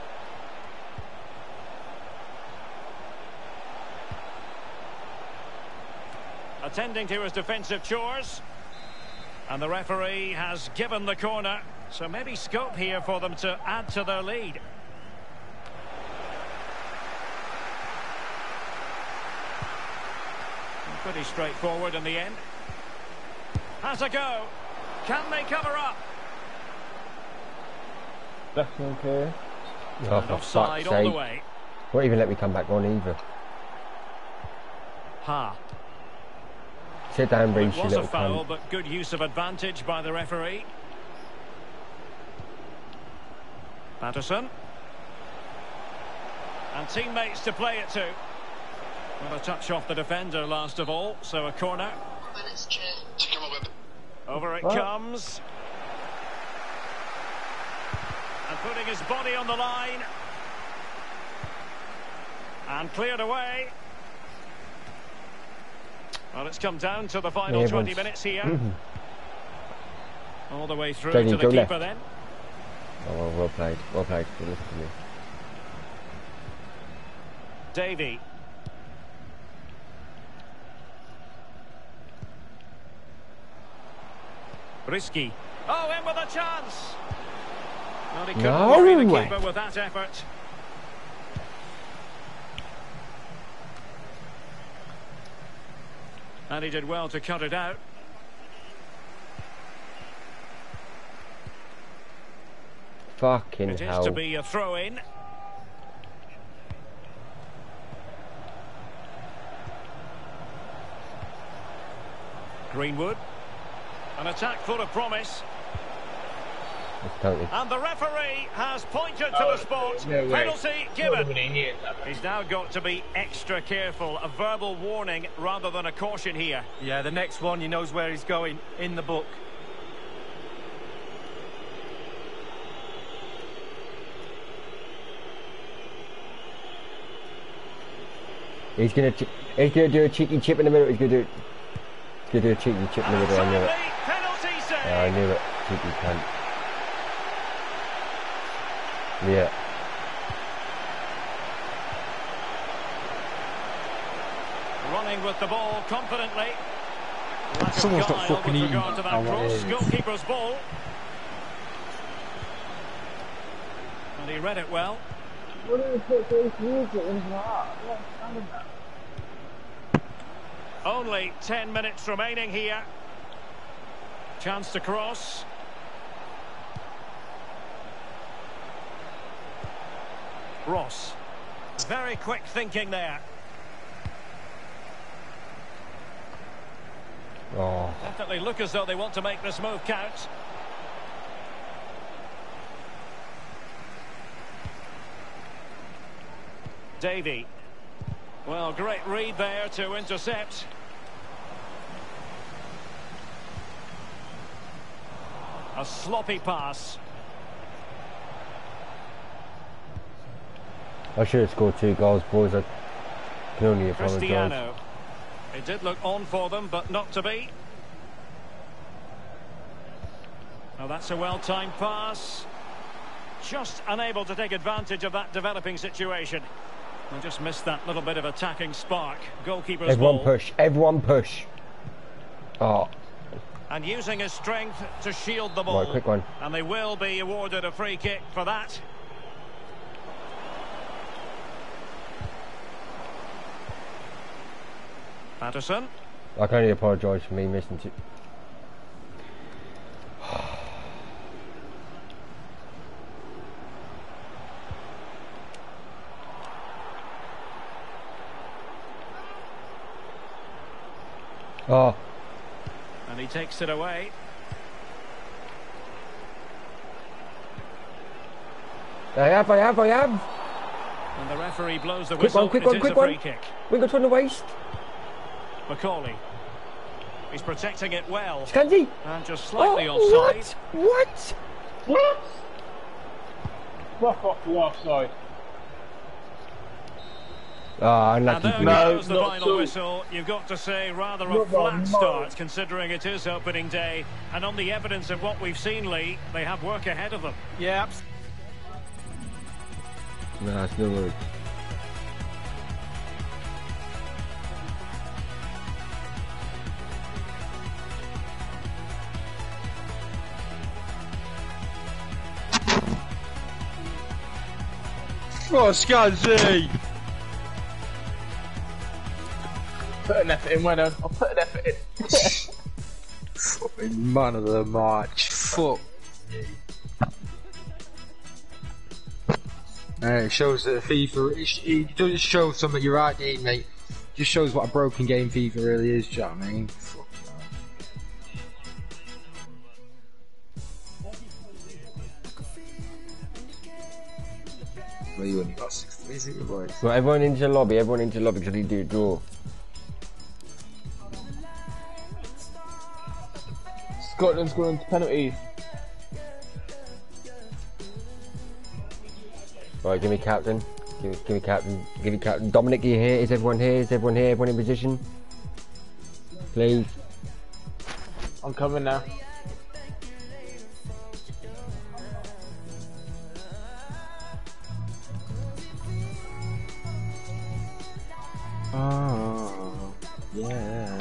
Attending to his defensive chores. And the referee has given the corner. So maybe scope here for them to add to their lead. Pretty straightforward in the end. Has a go. Can they cover up? Definitely clear. Oh, And for offside fuck's all the sake. way. Won't even let me come back on either. Ha. Sit down, It Reece, you was a little foul, cunt. but good use of advantage by the referee. Patterson. And teammates to play it to. Well, a touch off the defender last of all, so a corner. Over it What? comes. And putting his body on the line. And cleared away. Well, it's come down to the final Yeah, twenty once- minutes here. Mhm. All the way through Jamie, to the go keeper left. then. Oh, well, well played, well played. Good listen to me. Davey. Risky. Oh, in with a chance. Well, he couldn't No worry the way. keeper with that effort. And he did well to cut it out. Fucking It is hell. to be a throw-in. Greenwood. An attack full of promise. It's totally. And the referee has pointed to the spot. no way. Penalty given. Nobody near that. He's now got to be extra careful. A verbal warning rather than a caution here. Yeah, the next one, he knows where he's going, in the book. He's gonna, ch he's gonna do a cheeky chip in the middle. He's gonna do, he's gonna do a cheeky chip in the middle. I knew it. Penalty save. Yeah, I knew it. Cheeky cunt. Yeah. Running with the ball confidently. Lack of Someone's not guile fucking with eating regard to that on what cross. it is. Goalkeeper's ball. And he read it well. What do you put those music into that? I don't understand that. Only ten minutes remaining here. Chance to cross. Ross. Very quick thinking there. Oh. Definitely look as though they want to make this move count. Davey. Well, great read there to intercept. A sloppy pass. I should have scored two goals, boys. I can only apologise. Cristiano. It did look on for them, but not to be. Now that's a well-timed pass. Just unable to take advantage of that developing situation. I just missed that little bit of attacking spark. Goalkeeper's Everyone ball. push. Everyone push. Oh. And using his strength to shield the ball. Right, quick one. And they will be awarded a free kick for that. Patterson. I can only apologise for me missing two. Oh. And he takes it away. I have, I have, I have. And the referee blows the Quick whistle. one, quick It one, is quick a free one. kick. We got on the waist. Macaulay. He's protecting it well. Scandy. And just slightly Oh, offside. what? What? What? Fuck off the offside. Ah, And unlucky. there for No, goes the not final so. whistle. You've got to say rather a Not flat that start much. considering it is opening day. And on the evidence of what we've seen, Lee, they have work ahead of them. Yeah, abs- No, it's no word. Oh, Scansy! Put an effort in, well done. I'll put an effort in. Fucking man of the match. Fuck. Uh, it shows that FIFA, it, sh it doesn't show something, you're right, Dean, mate. It just shows what a broken game FIFA really is, do you know what I mean? Fuck that. Well, you only got six threes, you boys. Well, everyone into the lobby, everyone into the lobby because he do a draw. Scotland's going to penalties. Right, give me captain. Give me, give me captain. Give me captain. Dominic, are you here? Is everyone here? Is everyone here? Everyone in position? Please. I'm coming now. Oh, yeah.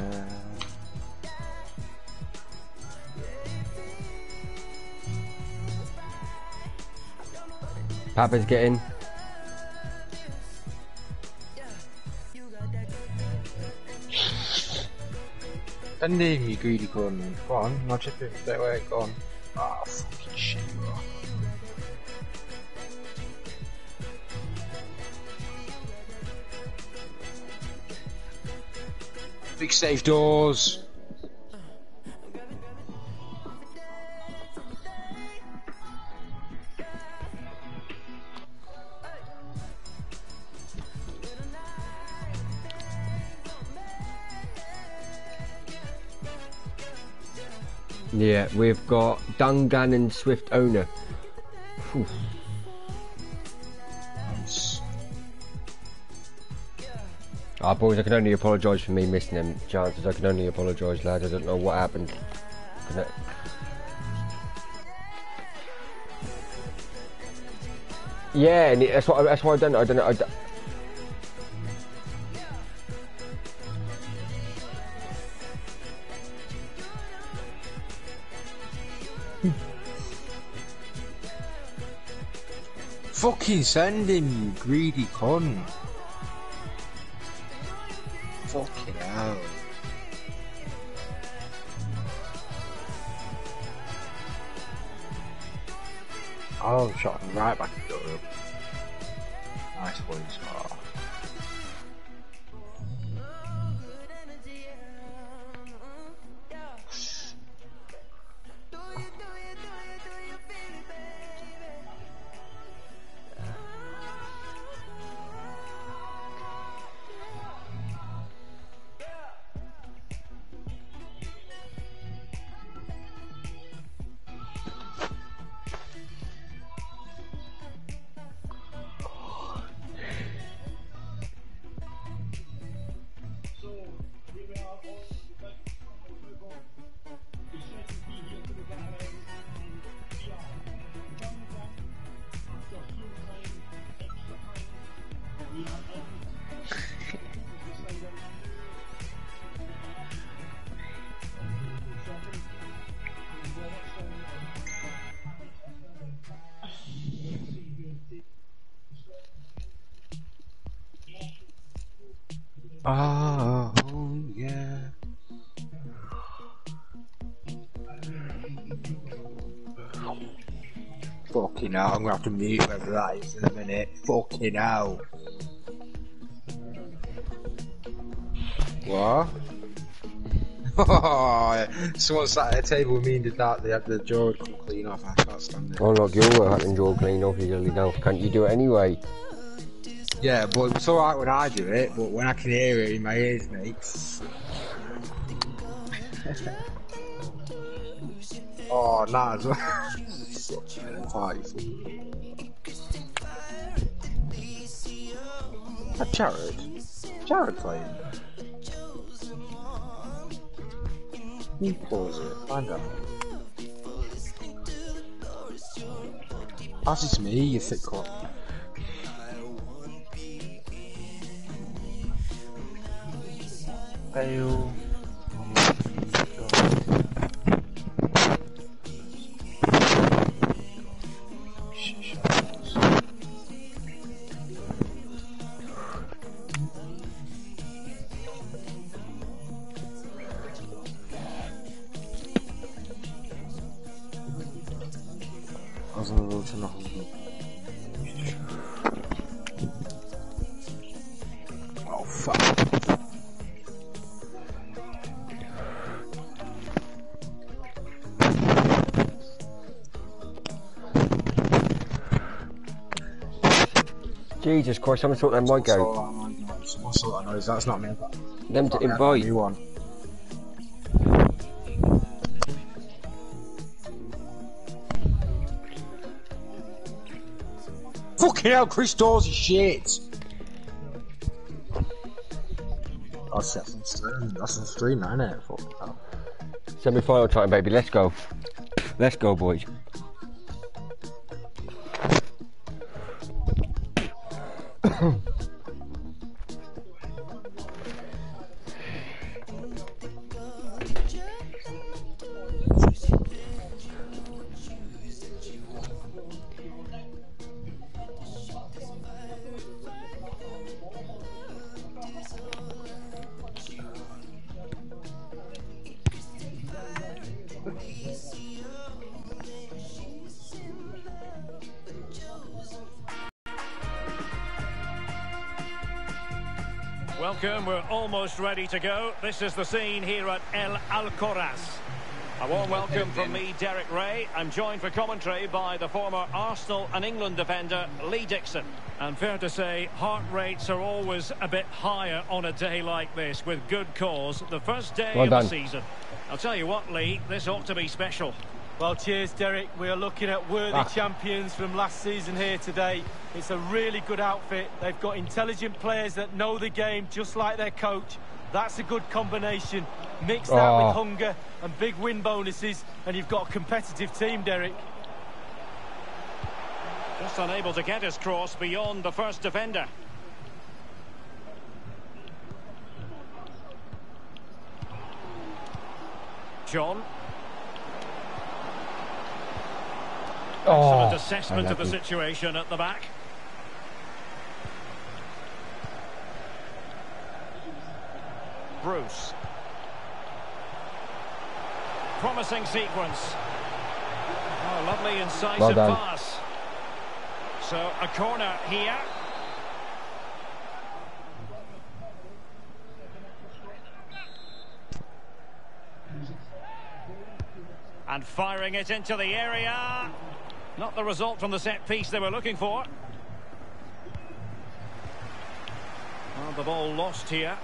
Papa's getting. Send him, you greedy cunt. Go on, I'll chip it straight away, go on. Ah, fucking shit, bro. Big safe doors. Yeah, we've got Dungan and Swift owner. Whew. Nice. Ah, boys, I can only apologise for me missing them chances. I can only apologise, lads. I don't know what happened. I... Yeah, and it, that's what I, that's why I don't. I don't know. I don't... Fucking send him, you greedy cunt. Fucking hell. Oh, shot him right back in the door. Nice boys. Oh. Oh, yeah. Fucking hell, I'm gonna have to mute whoever that is in a minute. Fucking hell. What? Oh, someone sat at a table with me and did that, they had the jaw come clean off, I can't stand it. Oh look, you're having jaw clean off easily now. Can't you do it anyway? Yeah, but it's alright when I do it, but when I can hear it in my ears, mate. Oh, nah, as well. Such a fight. That Jared? Jared playing? You pause it, find out. Pass it to me, you thick cut. Fail. I was on the road to Nottingham. Oh fuck. Jesus Christ, someone sort that mic out. What sort of noise? That's not me. Them to invite. New one. Fucking hell, Chris Dawes is shit! Oh shit, that's on stream, that's on stream now, innit? Fucking hell. Semi-final time, baby, let's go. Let's go, boys. Welcome, we're almost ready to go. This is the scene here at El Alcoraz. A warm welcome from me, Derek Ray. I'm joined for commentary by the former Arsenal and England defender, Lee Dixon. And fair to say, heart rates are always a bit higher on a day like this, with good cause. The first day Well of done. the season. I'll tell you what, Lee, this ought to be special. Well, cheers, Derek. We are looking at worthy Ah. champions from last season here today. It's a really good outfit. They've got intelligent players that know the game just like their coach. That's a good combination. Mix that Oh. with hunger and big win bonuses, and you've got a competitive team, Derek. Just unable to get his cross beyond the first defender. John. Oh, Excellent assessment of the unlucky. situation at the back. Bruce. Promising sequence. Oh, lovely incisive Well done. pass. So a corner here. And firing it into the area. Not the result from the set piece they were looking for. Well, the ball lost here.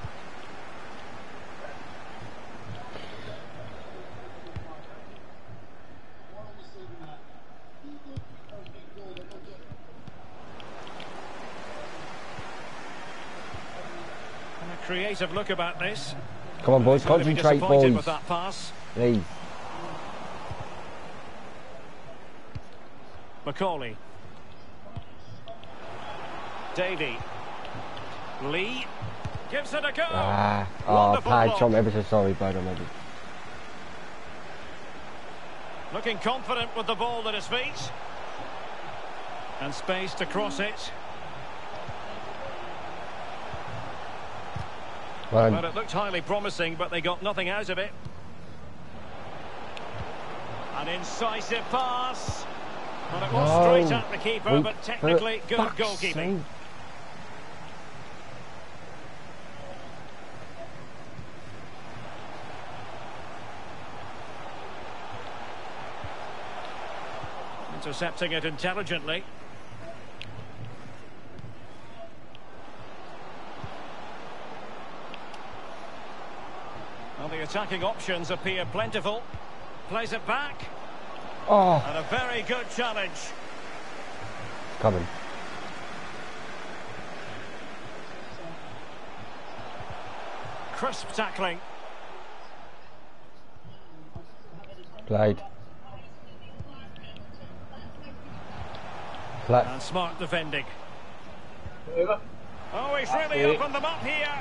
And a creative look about this. Come on, boys, He's going to be concentrate, disappointed boys. with that pass. Please. Macaulay. Davey. Lee. Gives it a go. Ah, oh, Wonderful Pad, block. I'm ever so sorry, bud. I'm ever... Looking confident with the ball at his feet. And space to cross it. Well, Well, it looked highly promising, but they got nothing out of it. An incisive pass. Well, it was No. straight at the keeper, Wait, but technically for good fuck's goalkeeping. sake. Intercepting it intelligently. Well, the attacking options appear plentiful. Plays it back. Oh, And a very good challenge. coming. Crisp tackling. Played. Pla And smart defending. Over. Oh, he's really it. opened them up here.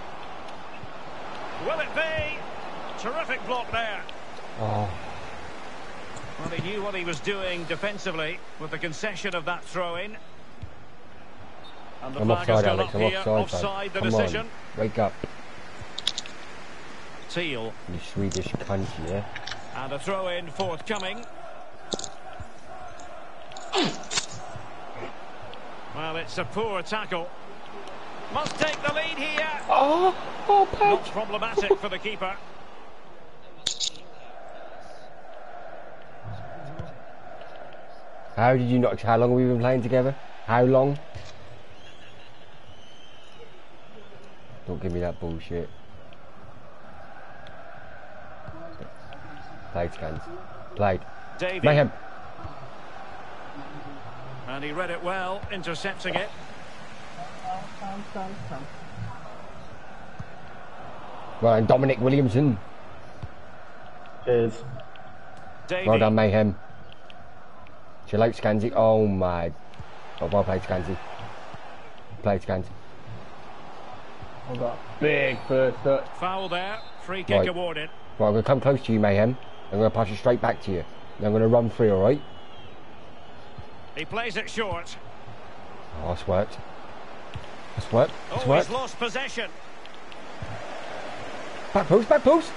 Will it be? Terrific block there. Oh, Well, he knew what he was doing defensively with the concession of that throw-in. And the I'm flag has offside, gone Alex. up I'm here. offside, Offside the bud. Come decision. on. Wake up, Teal. you Swedish cunt, yeah? And a throw-in forthcoming. Well, it's a poor tackle. Must take the lead here. Oh, oh, Not Pad. problematic for the keeper. How did you not... How long have we been playing together? How long? Don't give me that bullshit. Played, Scans. Played. Davey. Mayhem. And he read it well, intercepting it. Well, and Dominic Williamson. Cheers. Davey. Well done, Mayhem. Chill out, Scansy. Oh my. Oh, well played, Scansy. Played, Scansy. I've got a big first touch. Foul there. Free kick Right. awarded. Right, I'm going to come close to you, Mayhem. I'm going to pass it straight back to you. Then I'm going to run free, alright? He plays it short. Oh, that's worked. That's worked. That's Oh, worked. he's lost possession. Back post, back post.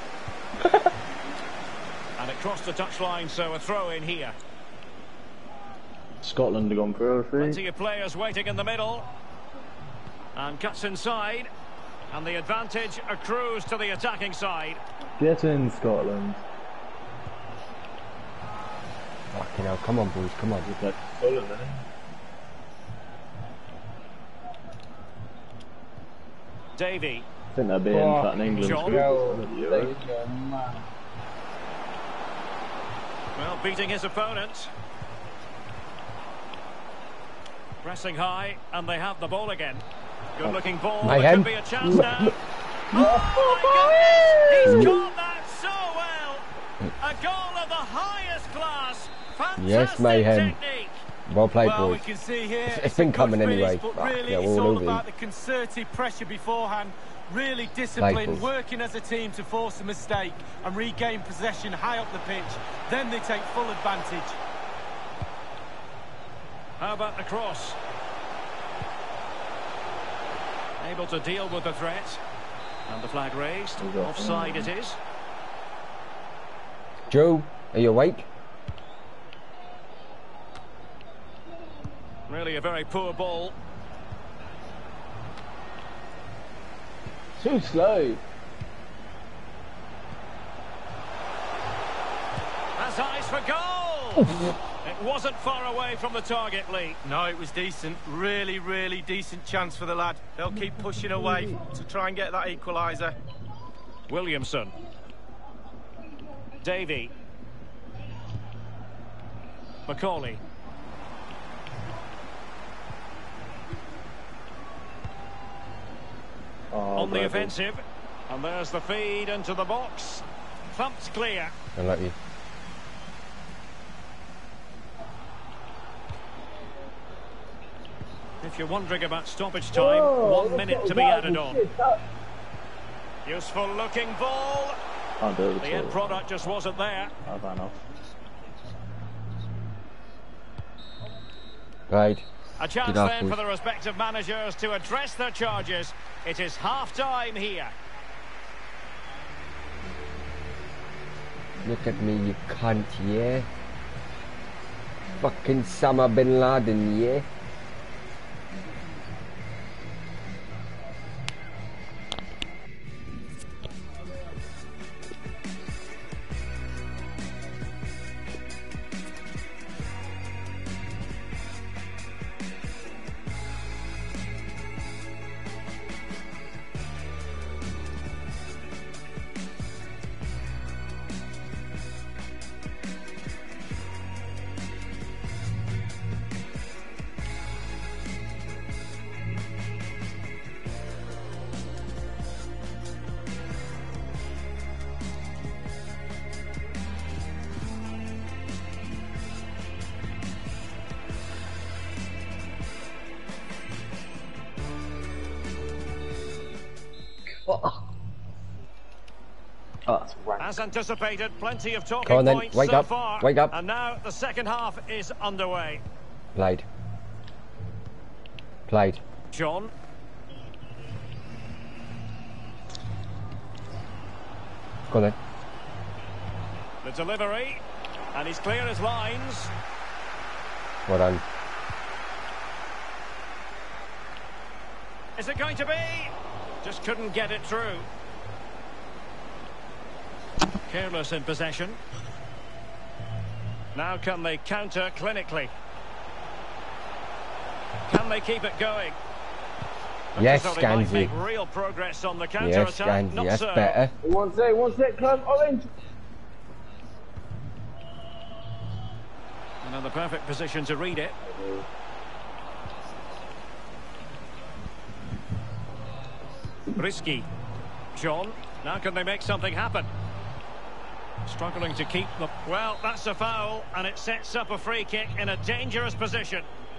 And it crossed the touchline, so a throw in here. Scotland have gone for a free. Plenty of players waiting in the middle. And cuts inside. And the advantage accrues to the attacking side. Get in, Scotland. You know, come on, boys, come on. He's like Fulham, isn't he? Davy. I think they'll be in Oh, that in England. John. Yo, Euro. there you go, man. Well, beating his opponent. Pressing high, and they have the ball again. Good looking ball. My There hand. could be a chance now. Oh my goodness! He's caught that so well. A goal of the highest class. Fantastic Yes, Mayhem. technique. Well played, Well, we boys. can see here It's- it's it's been a good coming finish, anyway. But Ah, really, yeah, it's we're all all over about you. the concerted pressure beforehand. Really disciplined, boys. working as a team to force a mistake and regain possession high up the pitch. Then they take full advantage. How about the cross? Able to deal with the threat. And the flag raised. Offside it is. Joe, are you awake? Really a very poor ball. Too slow. Has eyes for goal! It wasn't far away from the target, Lee. No, it was decent. Really, really decent chance for the lad. They'll keep pushing away to try and get that equaliser. Williamson. Davy. Macaulay. Oh, On the Bradley. offensive. And there's the feed into the box. Thumped clear. I like you. If you're wondering about stoppage time, Oh, one look minute at to be that, added you on. shit, that- Useful looking ball. Can't do it The at end all. product just wasn't there. I ran off. Right. A chance Good off, then for boys. the respective managers to address their charges. It is half-time here. Look at me, you cunt, yeah? Fucking Osama bin Laden, yeah? Oh, that's rank. As anticipated, plenty of talking Come on then, points wake so up, far. wake up. And now the second half is underway. Played. Played. John. Go on then. The delivery. And he's clear as lines. Well done. Is it going to be? Just couldn't get it through. Careless in possession. Now can they counter clinically? Can they keep it going? Looks Yes, as though they might Scansy. make real progress on the counter Yes, attack. Gansy, Not that's so. better. One sec, one sec, Clem, orange. And in the perfect position to read it. Risky. John. Now can they make something happen? Struggling to keep the... Well, that's a foul, and it sets up a free kick in a dangerous position.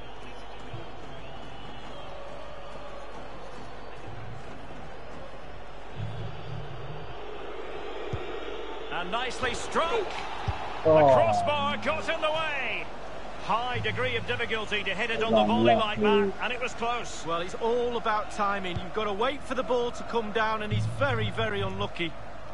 And nicely struck. The Oh. crossbar got in the way. High degree of difficulty to hit it on the volley like that, and it was close. Well, it's all about timing. You've got to wait for the ball to come down, and he's very, very unlucky.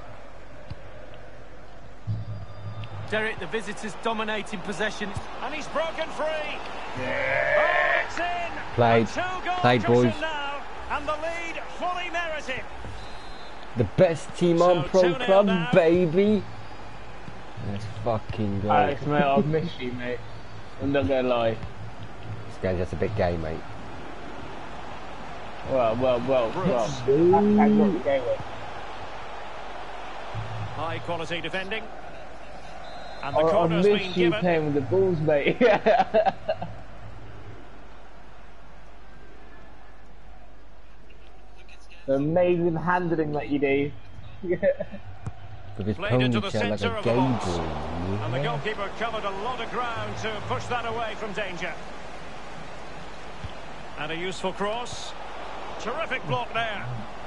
Derek, the visitors dominating possession. And he's broken free. Oh, it's in. Played. A two-goal Played, cushion boys. now, and the lead fully merited. The best team So on Pro two nil Club, now. baby. Let's fucking go. Alex, mate, I've missed you, mate. I'm not gonna lie. This game's just a bit gay, mate. Well, well, well, well. Hashtag not the game, mate. High quality defending. And the I, I corner's been missed you given. playing with the Bulls, mate. Amazing handling that you do. With his Played into the ponytail like centre a of the gay box. boy. And the goalkeeper covered a lot of ground to push that away from danger. And a useful cross. Terrific block there.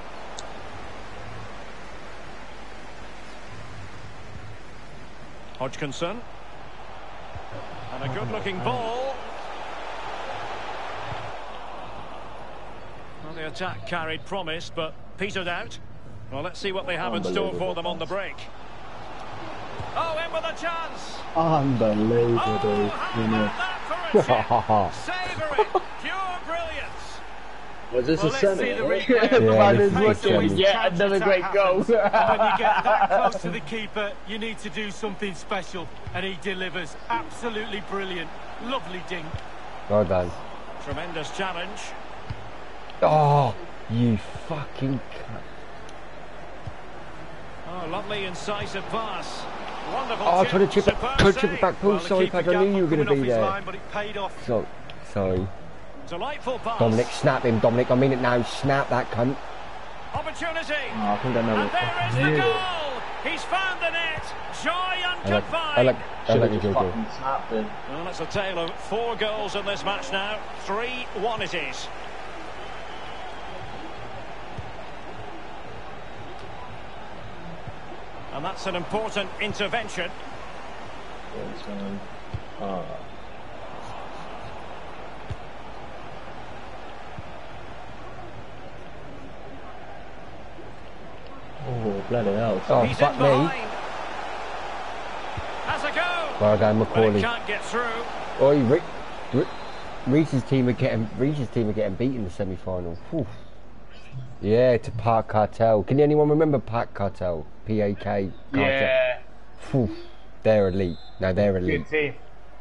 Hodgkinson. And a good-looking ball. Well, the attack carried promise, but petered out. Well, let's see what they have in store for them on the break. Oh, in with a chance. Unbelievable, Oh, dude. how You know. about that for a chip? Savoury, pure brilliance. Was this Well, a let's centre? see the right? replay. Yeah, Man this is is watching we funny. get another great goal. And when you get that close to the keeper, you need to do something special, and he delivers. Absolutely brilliant. Lovely dink. Well done. Tremendous challenge. Oh, you fucking cunt. Oh, lovely incisive pass. Wonderful. Oh, I chip, tried to chip it, superb tried to chip save. it back Well, post. the Sorry, keeper Pad, I gap knew you were going coming to be off his there. line, but it paid off. So, sorry. Delightful pass. Dominic, snap him, Dominic. I mean it now. Snap that cunt. Opportunity. Oh, I think I know And what there is fucking the did. goal. He's found the net. Joy I like, I unconfined. like, I Should like have your just goal. fucking snapped him. Well, it's a tale of four goals in this match now. three one it is. And that's an important intervention. Yes, man. Oh. Oh, bloody hell. Oh, He's fuck in me. behind. Has a go. Well done, But it Macaulay. can't get through. Oi, Re Re Reese's team are getting Reese's team are getting beat in the semi-final. Whew. Yeah, to Park Cartel. Can anyone remember Park Cartel? P A K Cartel. Yeah. Whew. They're elite. No, they're elite. Good team.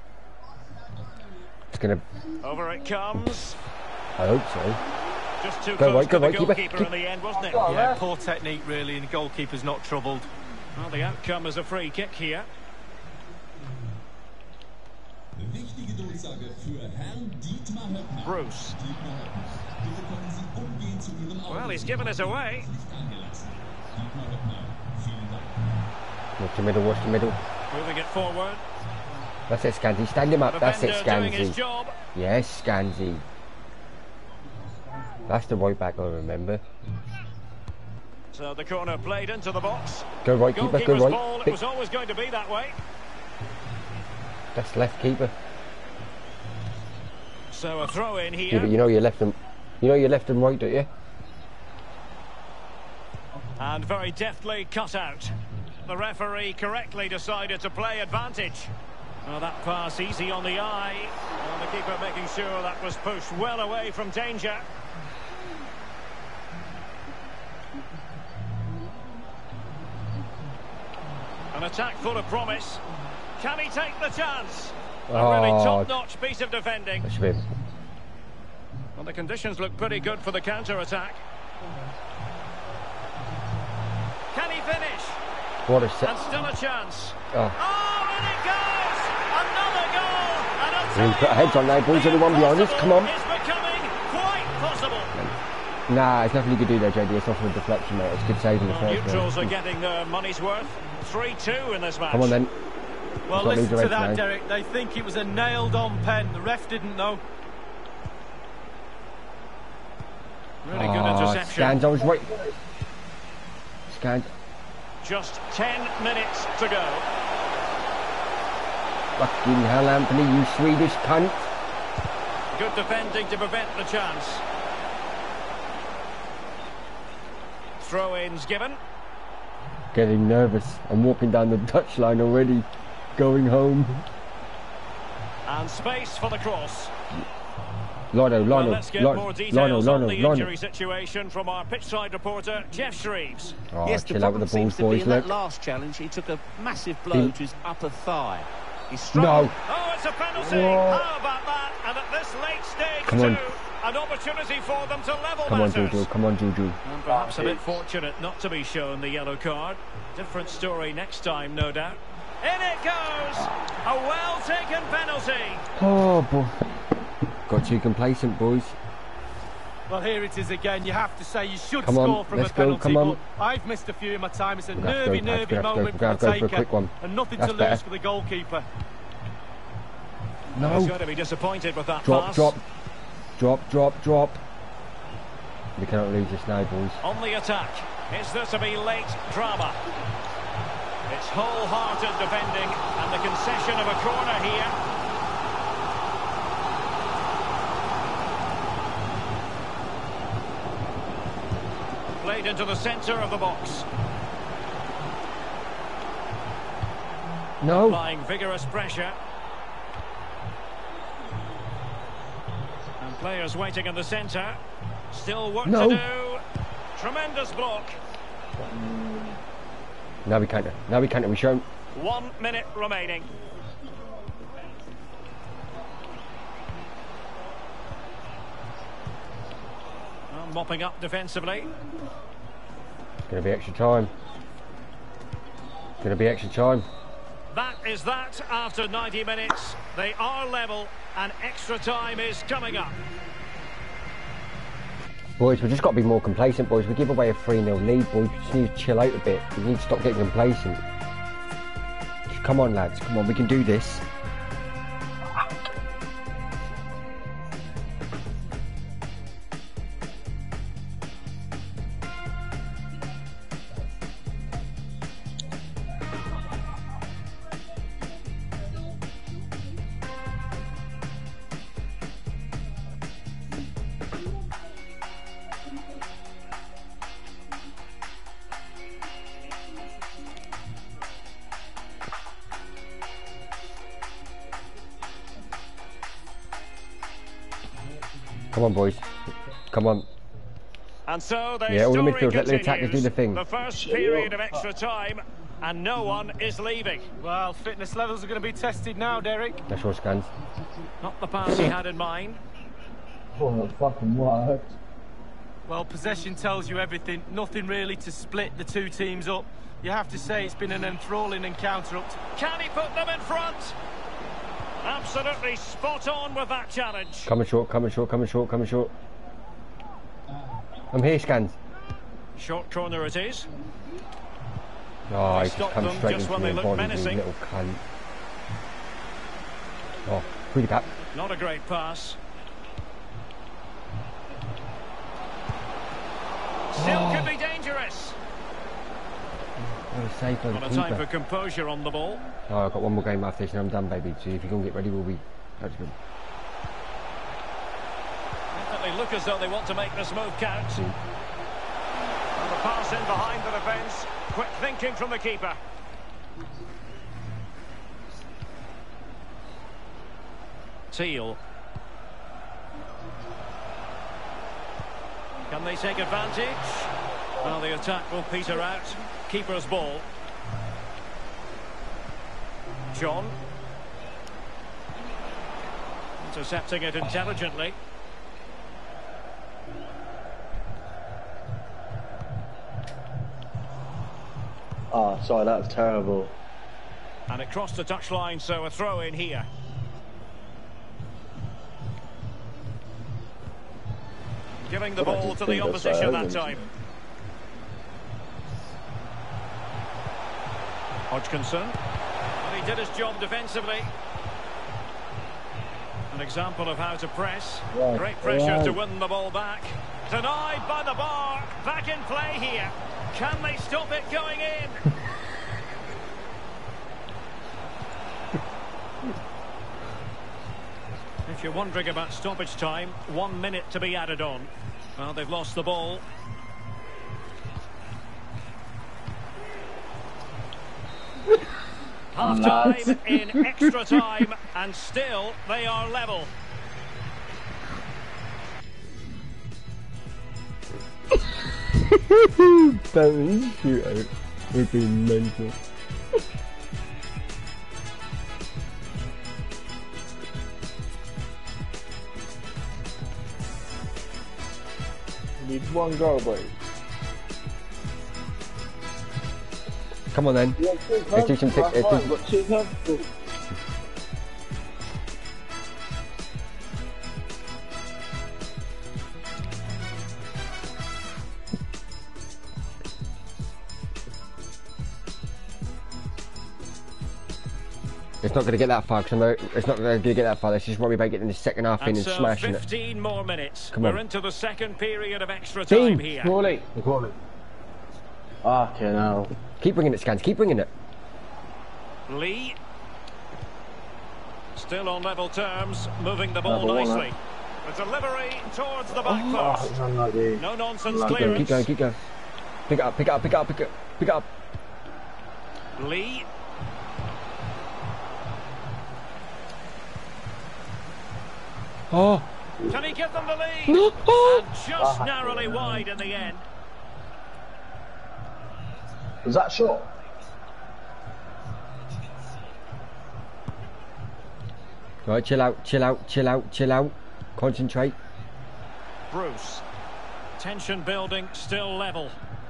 It's gonna. Over it comes. I hope so. Just too Go close right, to go the right, keep it, goalkeeper keep- in the end, wasn't it? Yeah, poor technique really, and the goalkeeper's not troubled. Well, the outcome is a free kick here. Richtige Durchsage für Herrn Dietmar Höppner. Bruce. Dietmar Höppner. Bitte kommen Sie umgehend zu Ihrem Auto. Well, he's given us away. Nicht angelassen. Dietmar Höppner. Vielen Dank. Watch the middle. Watch the middle. Moving it forward. That's it, Scansy. Stand him up. The That's it, defender doing his Scansy. job. Yes, Scansy. That's the right back I remember. So the corner played into the box. Go right, keeper. Go Goalkeeper's right. ball, it Big- was always going to be that way. That's left keeper. So a throw in Yeah, here. but you know you're left and you know you're left and right, don't you? And very deftly cut out. The referee correctly decided to play advantage. Well, that pass easy on the eye. And the keeper making sure that was pushed well away from danger. An attack full of promise. Can he take the chance? A really Oh. top-notch piece of defending. That should be. Well, the conditions look pretty good for the counter-attack. Can he finish? What a set. And still a chance. Oh. Oh, and it goes! Another goal! And I'll We tell put you our heads on now, what, boys. the Only one behind us. Come on. impossible is becoming quite possible. Nah, there's nothing you can do there, J D. It's off with a deflection, mate. It's good save in the Well, first neutrals are place. getting their money's worth. three two in this match. Come on then. Well, got listen leads to the that, race now. Derek. They think it was a nailed-on pen. The ref didn't know. Really good Oh, interception. Scans, I was right. Scans. Just ten minutes to go. Fucking hell, Anthony, you Swedish cunt. Good defending to prevent the chance. Throw-ins given. Getting nervous. I'm walking down the touchline already. Going home. And space for the cross. Lionel, Well, Lionel, let's get Lionel, more details Lionel, on Lionel, the Lionel. injury situation from our pitchside reporter, Jeff Shreves. Oh, yes, the chill out with problem the seems balls, to be boys, in that look. last challenge. He took a massive blow He- to his upper thigh. He's No. struggled. Oh, it's a penalty. How about that? And at this late stage, Come on. too, an opportunity for them to level Come on, matters. Juju, come on, Juju. And perhaps a bit fortunate not to be shown the yellow card. Different story next time, no doubt. In it goes! A well-taken penalty. Oh, boy. Got too complacent, boys. Well, here it is again. You have to say you should Come on, score from let's a go, penalty. come on. But I've missed a few in my time. It's a We're gonna have to nervy, go, lads, nervy we're gonna have to go, moment we're for gonna the have to go for a taker. quick one. And nothing That's to better. lose for the goalkeeper. He's No. going to be disappointed with that Drop, pass. drop. Drop, drop, drop. We cannot lose this now, boys. On the attack. Is there to be late drama? It's wholehearted defending and the concession of a corner here. Played into the centre of the box. No. Applying vigorous pressure. And players waiting in the centre. Still work No. to do. Tremendous block. Now we can't. Now we can't. We show. One minute remaining. Well, mopping up defensively. It's going to be extra time. It's going to be extra time. That is that after ninety minutes. They are level and extra time is coming up. Boys, we just got to be more complacent, boys. We give away a three nil lead, boys. We just need to chill out a bit. We need to stop getting complacent. Just come on, lads. Come on, we can do this. Come on, boys. Come on. And so the Yeah, all the story midfielders, let the continues. attackers do the thing. The first period of extra time, and no one is leaving. Well, fitness levels are going to be tested now, Derek. That's your scans. Not the pass he had in mind. Oh, it fucking worked. Well, possession tells you everything. Nothing really to split the two teams up. You have to say it's been an enthralling encounter up to... Can he put them in front? Absolutely spot on with that challenge. Coming short, coming short, coming short, coming short. I'm here, scans. Short corner it is. Oh, They he's stopped come them straight just into when my they looked body, you menacing. little cunt. Oh, through the gap. Not a great pass. Still could be dangerous. What a save by the Not a time for keeper. composure on the ball. Oh, I've got one more game after this and I'm done, baby. So if you can get ready, we'll be... That's good. Definitely look as though they want to make this move count. And the pass in behind the defence. Quick thinking from the keeper. Teal. Can they take advantage? Well, the attack will peter out. Keeper's ball. John. Intercepting it intelligently. Oh, sorry, that was terrible. And it crossed the touchline, so a throw in here. Giving the Well, I ball did to think the that's opposition right, that isn't it? time. Hodgkinson. And he did his job defensively. An example of how to press. Right, Great pressure right. to win the ball back. Denied by the bar. Back in play here. Can they stop it going in? If you're wondering about stoppage time, one minute to be added on. Well, they've lost the ball. Half time in extra time, and still they are level. Penalty shootout. We've been mental. We need one goal, boys. Come on then. Yeah, two Let's do some chances, tick- that's uh, fine, got two chances. It's not going to get that far, because it's not going to get that far. Let's just worry about getting the second half in And and so smashing fifteen it. more minutes. Come We're on. into the second period of extra Team, time here. Call it. Call it. Okay, now. Keep bringing it, Scans. Keep bringing it. Lee. Still on level terms, moving the ball Level one, nicely. The delivery towards the back Oh, post. it's unlucky. No nonsense Unlucky. clearance. Keep going, keep going. Pick it up, pick it up, pick it up, pick it up, pick it up. Lee. Oh. Can he give them the lead? No. Oh. And just narrowly wide in the end. Was that shot? Right, chill out, chill out, chill out, chill out. Concentrate. Bruce. Tension building, still level.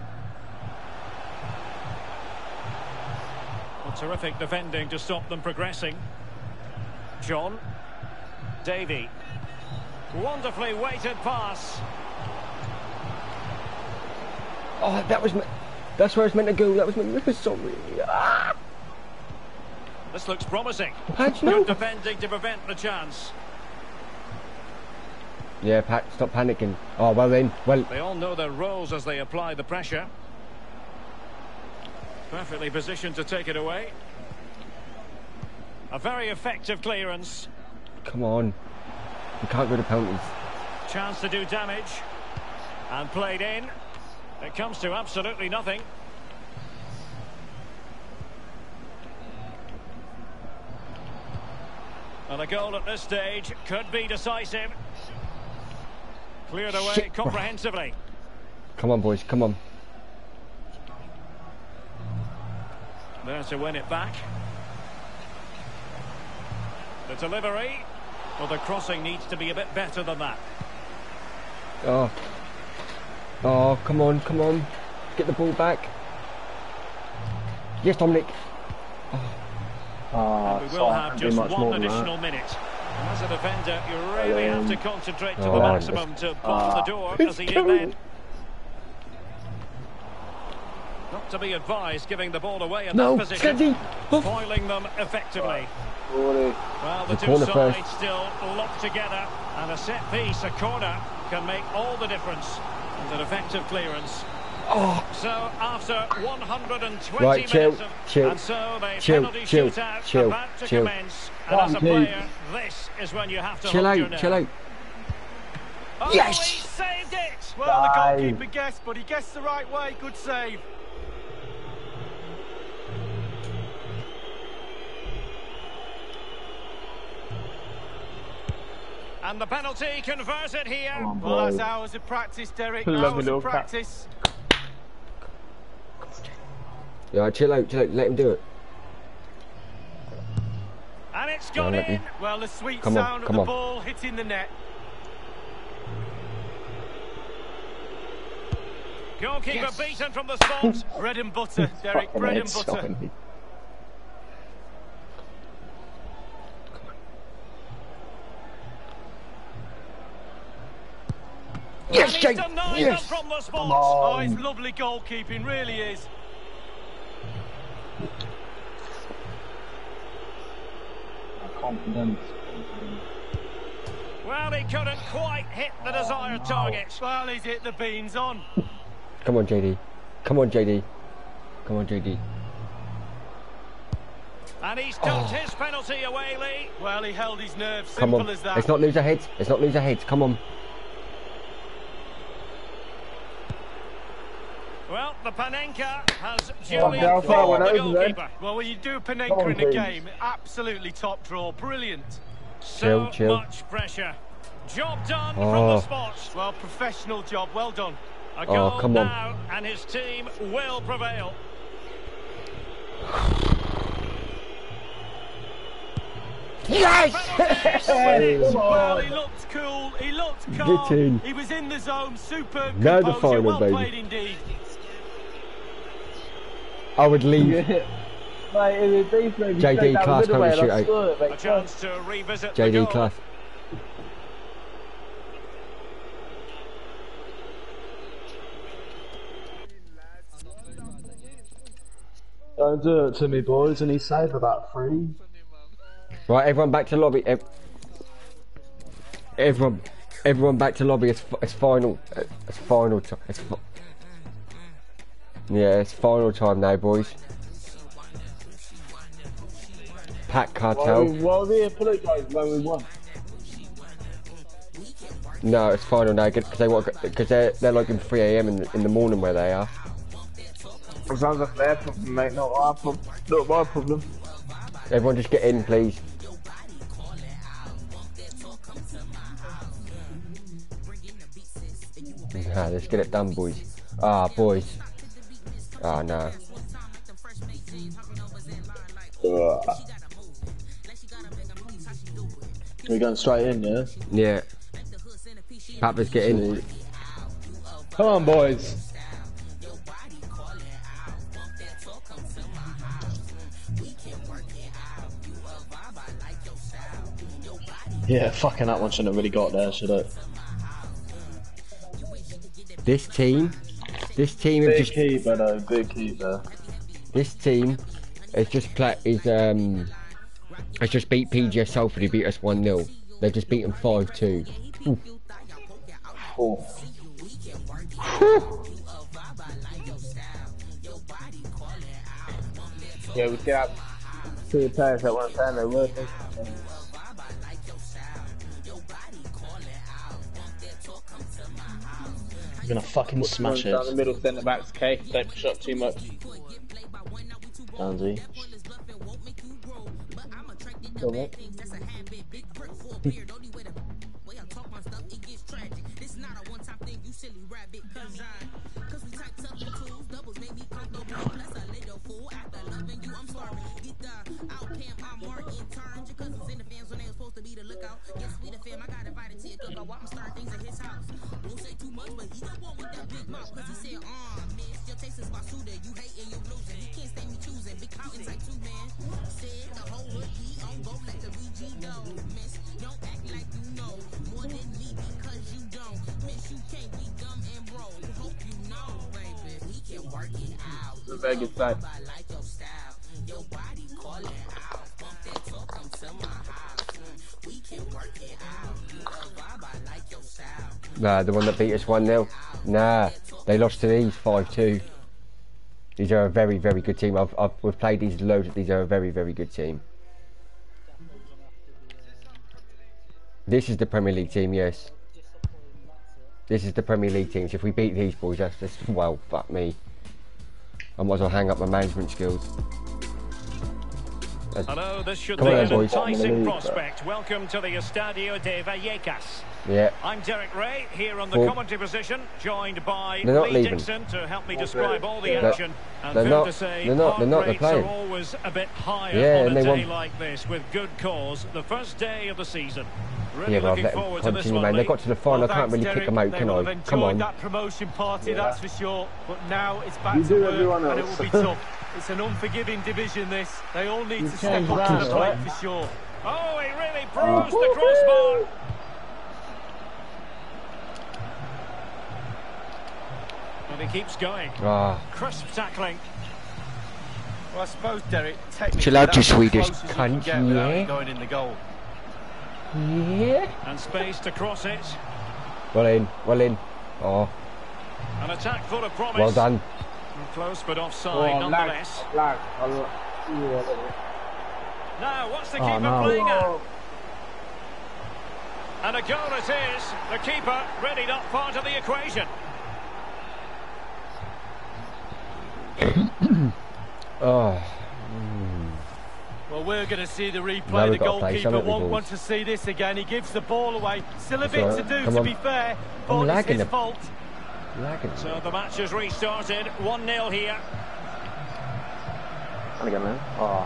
Well, terrific defending to stop them progressing. John. Davy. Wonderfully weighted pass. Oh, that was... That's where it's meant to go. That was meant to... Sorry. Ah. This looks promising. Patch, no. Good defending to prevent the chance. Yeah, Pat, stop panicking. Oh, well then. Well... They all know their roles as they apply the pressure. Perfectly positioned to take it away. A very effective clearance. Come on. You can't go to penalties. Chance to do damage. And played in. It comes to absolutely nothing. And a goal at this stage could be decisive. Cleared away Shit. comprehensively. Come on, boys, come on. There to win it back. The delivery. Well, the crossing needs to be a bit better than that. Oh. Oh, come on, come on. Get the ball back. Yes, Dominic. Oh. Oh, We will sorry, have can't do just much more one than additional that. minute. And as a defender, you really have to concentrate to Oh, the maximum to bomb the door as he did then. Not to be advised giving the ball away in No, that position. Scotty. Oh. Foiling them effectively. Sorry. Well, the, The two corner sides first. still locked together, and a set piece, a corner, can make all the difference. And an effective clearance. Oh. So after one hundred twenty Right, chill, minutes, of, chill, and so the chill, penalty chill, shootout chill, about to chill. commence. And Come as a on, Pete. player, this is when you have to Chill hold your out, nerve. chill out. Oh, Yes! he saved it. Well, the Dive. goalkeeper guessed, but he guessed the right way. Good save. And the penalty converted here. Come on, Well, that's boys. hours of practice, Derek. Lovely Hours little of cat. practice. Yeah, right, chill out, chill out. Let him do it. And it's Go on, gone let me- in. Well, the sweet Come on, sound come of the on. ball hitting the net. Goalkeeper Yes. beaten from the spot. Bread and butter, Derek. Fucking Bread head and butter. stopping me. Yes, And he's Jake. denied Yes. them from the spot. Come Oh, on. it's lovely goalkeeping, really is. Confidence. Well, he couldn't quite hit the desired target. Well, he's hit the beans on. Come on, J D. Come on, J D. Come on, J D. And he's ducked his penalty away, Lee. Well, he held his nerve. Come Simple on. as that. Let's not lose our heads. Let's not lose our heads. Come on. Well, the Panenka has duly how far informed went the over then? goalkeeper. Well, when you do Come Panenka on, in a teams. game, absolutely top draw. Brilliant. So Chill, chill. much pressure. Job done from Oh. the spot. Well, professional job. Well done. A Oh, goal come on. now, and his team will prevail. Yes! Well, he looked cool, he looked calm, Get in. he was in the zone, superb Now the composure, final, well baby. played indeed. I would leave. Yeah. Mate, if it beats me, J D class middle penalty way, I'll shootout. score it, mate. A chance to revisit J the D goal. class. Don't do it to me, boys. And he's saved about three. Right, everyone back to lobby. Ev everyone, everyone back to lobby. It's f it's final. It's final time. It's fi yeah, it's final time now, boys. Pack cartel. Why did he apologise when we won? No, it's final now because they want because they're they're like in three A M in the, in the morning where they are. It sounds like their problem, mate. Not our problem. Not my problem. Everyone, just get in, please. Ah, let's get it done, boys. Ah, boys. Ah, no. Uh, We're going straight in, yeah? Yeah. Papa's get in. Come on, boys. Yeah, fucking that one shouldn't have really got there, should it? This team, this team Big is just keeper though, big keeper. this team is just play is um has just beat P G S Salford. Who beat us one nil. They've just beaten five two. Oh. Yeah, we get out two players at one time. They were. I'm gonna fucking smash it. Down the middle, centre backs, okay? Don't push up too much. Danzy. A very good side. Nah, the one that beat us one nil. Nah, they lost to these five two. These are a very, very good team. I've, I've we've played these loads. These are a very, very good team. This is the Premier League team, yes. This is the Premier League team. So if we beat these boys, that's just, well, fuck me. I might as well hang up my management skills. That's, Hello, this should come be on an then, boys. enticing prospect. Welcome to the Estadio de Vallecas. Yeah. I'm Derek Ray, here on the Well, commentary position, joined by they're not Lee leaving. Dixon to help me describe all the They're- action. And they're fair not- to say, they're not- they're not, heart they're rates playing. are always a bit higher Yeah, on and a they day want- like this, with good cause. The first day of the season. Really Yeah, but I've looking let them forward to this continue, one, man. They Lee. got to the final. Well, I can't thanks, really Derek. kick them out, They can will I? have Come enjoyed on. that promotion party, Yeah. that's for sure. But now it's back You to do work, everyone and it else. will be tough. It's an unforgiving division, this. They all need You to step changed up to round, the plate right? for sure. Oh, he really bruised the crossbar. And he keeps going. Ah. Crisp tackling. Well, I suppose, Derek, technically Chill out, that's you as Swedish close as you can cunt, get without yeah? it going in the goal. Yeah. And space to cross it. Well in, well in. Oh, An attack full of promise. well done. Close but offside Oh, nonetheless. lag, lag. I'll- yeah. Now, what's the Oh, keeper no. playing at? And a goal it is. The keeper really not part of the equation. Oh. Well, we're going to see the Now replay. The we've got to play goalkeeper some of the won't balls. want to see this again. He gives the ball away. Still a That's bit all to right. do, Come to on. be fair, I'm but it's lagging his a- fault. Lagging. So the match has restarted. one nil here. And again, man. Oh.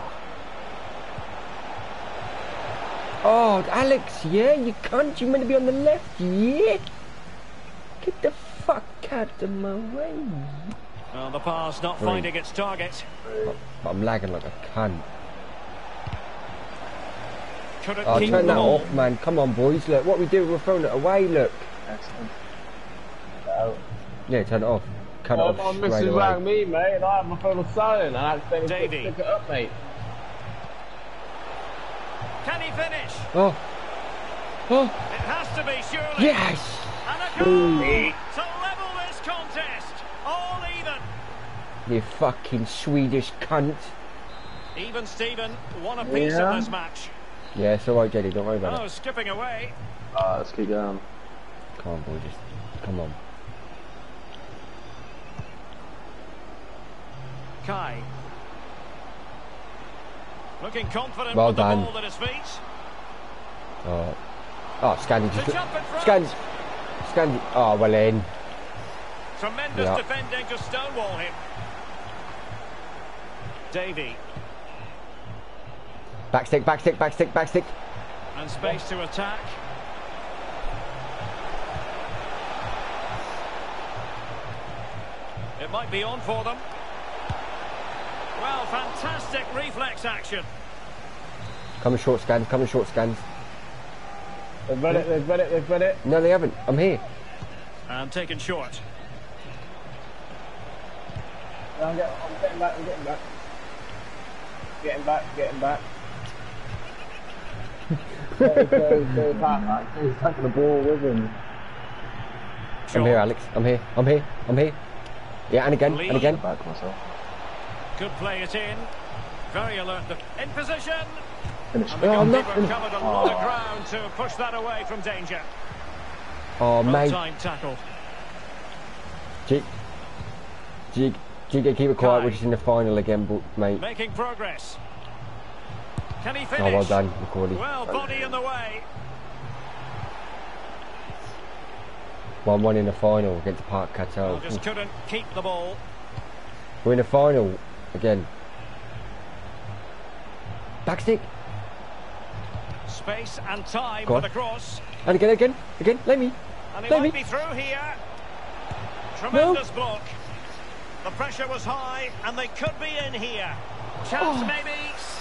Oh, Alex, yeah, you can't. You meant to be on the left, yeah. Get the fuck out of my way. Well, the pass not Three. finding its target. I'm lagging like a cunt. Couldn't Oh, keep turn the that ball. off, man. Come on, boys. Look, what we do, we're throwing it away, look. Excellent. Yeah, turn it off. Cut it Oh, off my straight missus away. rang me, mate, and I had my phone on silent, and I accidentally Davey. picked it up, mate. Can he finish? Oh. Oh. It has to be, surely. Yes. And a goal to level this contest. All even. You fucking Swedish cunt. Even Steven, one apiece Yeah. in this match. Yeah, it's alright, Jetty. Don't worry about Oh, it. skipping away. Ah, let's keep going. Come on, boy. Just come on. Kai. Looking confident Well with done. the ball at his feet. Oh. Oh, Scandi To just. jump in front. Scandi. Scandi. Oh, well in. Tremendous Yeah. defending to stonewall him. Davey. Back stick, back stick, back stick, back stick. And space to attack. It might be on for them. Well, fantastic reflex action. Coming short scans, coming short scans. They've read it, they've read it, they've read it. No, they haven't. I'm here. And taken short. I'm getting, I'm getting back, I'm getting back. Getting back, getting back. so, so, so back, he's taking the ball with him. I'm here, Alex. I'm here. I'm here. I'm here. Yeah, and again, Lee. and again. Back myself. Could play it in. Very alert. In position. Finish. And the Oh, I'm not goalkeeper gonna- covered a lot of ground to push that away from danger. Oh, Well mate. timed tackle. Jig. Jig. Jig, keep it quiet. Kai. We're just in the final again, but, mate. Making progress. Can he Oh, finish? well done, Macaulay. Well, body in the way. one one in the final against Park Cattell. Just couldn't keep the ball. We're in the final again. Backstick. Space and time Go for on. the cross. And again, again, again. Let me. And he Let might me. be through here. Tremendous block. The pressure was high, and they could be in here. Chance Oh. maybe.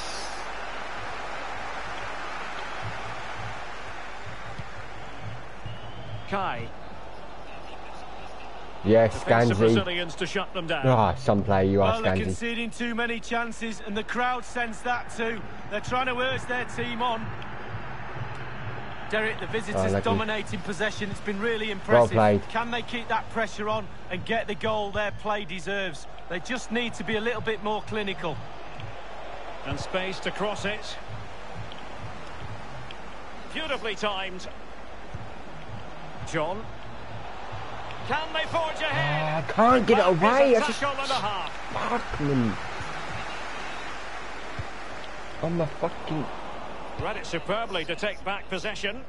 Kai. Yes, Defensive Scanzi. Brazilians to shut them down. Ah, some player you are, Well, they're Scanzi. conceding too many chances, and the crowd sense that too. They're trying to urge their team on. Derek, the visitors lucky. dominating possession. It's been really impressive. played. Can they keep that pressure on and get the goal their play deserves? They just need to be a little bit more clinical. And space to cross it. Beautifully timed. John. Can they forge ahead? I can't get it That is away. a I just tackle and a half. Sparkling. On my fucking. Read it superbly to take back possession.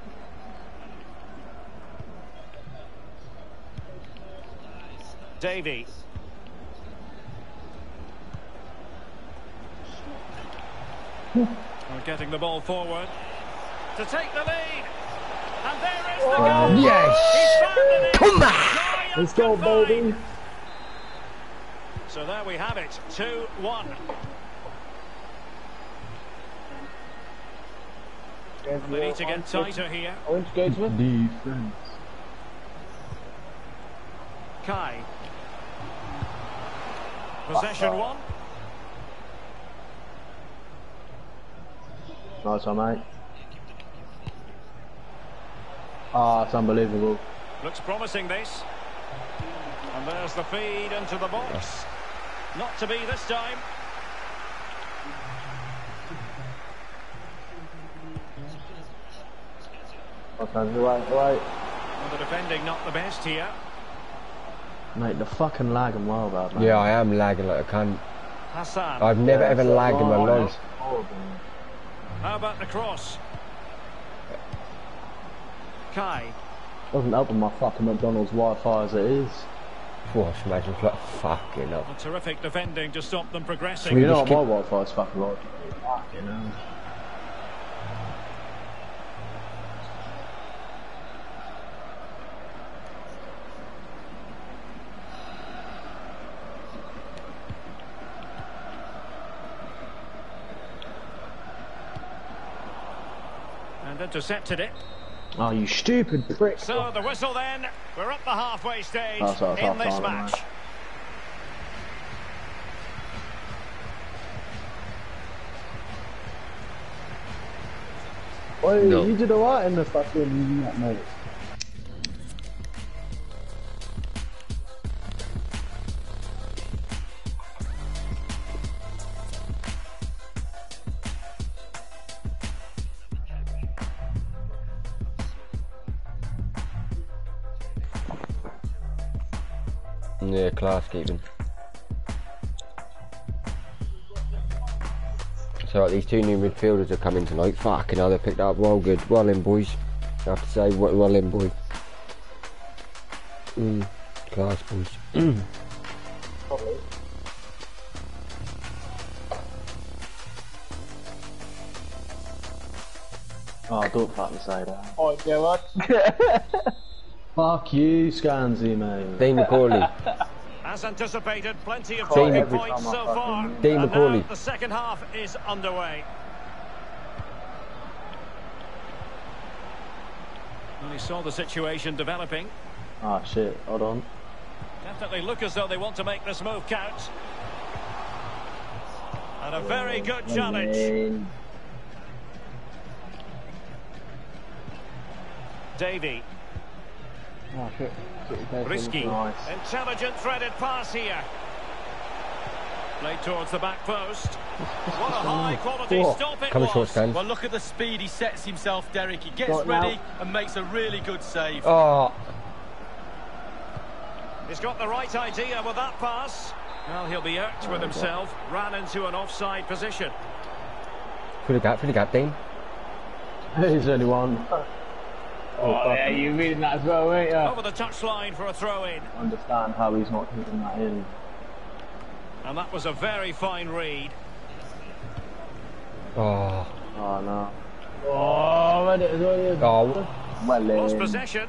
Davey. We're getting the ball forward to take the lead. And there is the goal. Yes. He's found it in. Come on. Giant Let's go, confined. baby. So there we have it, two one. They need to get tighter here. Orange engagement. Defense. Kai. Possession one. Nice one, mate. Ah, it's unbelievable. Looks promising, this. And there's the feed into the box. Not to be this time. Okay, right, right. And the defending not the best here. Mate, the fucking lagging well bad, man. Yeah, I am lagging like a cunt. Hassan. I've never Yeah, ever so lagged in my long. life. Horrible. How about the cross? Kai. Doesn't help with my fucking McDonald's Wi-Fi as it is. Gosh, imagine like fucking up. A terrific defending to stop them progressing. Well, you know what my Wi-Fi is fucking like? Fucking hell. And intercepted it. Oh, you stupid prick. So the whistle then. We're at the halfway stage That's what I in this thought, match. Oi, No. you did alright in the fucking that, mate. Yeah, class keeping. So like, these two new midfielders are coming tonight. Fucking hell, they picked up well good. Well in, boys. I have to say, well, well in, boys. Mm, class, boys. Probably. Oh, don't fucking say that. Oh, yeah, what? Fuck you, Scansy, mate. Dean McCauley. As anticipated, plenty of Dean- talking points so far. Dean And McCauley. now the second half is underway. Well, he saw the situation developing. Ah, shit, hold on. Definitely look as though they want to make this move count. And a very good challenge. Davy. Oh, shit. Risky. Nice. Intelligent threaded pass here. Played towards the back post. What a high quality Oh. stop it Coming short, was. Scan. Well, look at the speed he sets himself, Derek. He gets Got now. ready and makes a really good save. Oh, He's got the right idea with that pass. Well, he'll be irked with himself. Ran into an offside position. through the gap, through the gap, Dean. There's only one. Oh, yeah, you reading that as well, ain't you? Over the touchline for a throw-in. Understand how he's not keeping that in. And that was a very fine read. Oh, Oh, no. Oh, read it as well, yeah. oh, Well, Lost in. possession.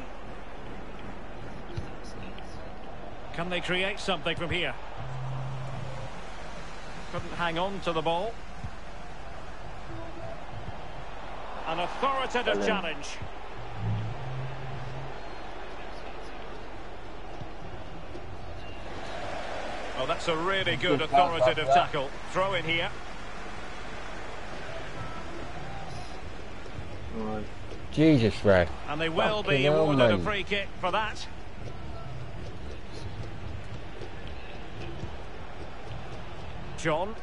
Can they create something from here? Couldn't hang on to the ball. An authoritative Well in. challenge. Oh, that's a really good Good pass, authoritative that. tackle. Throw in here. Right. Jesus, Red. And they will Fucking be hell, awarded a mate. free kick for that. John.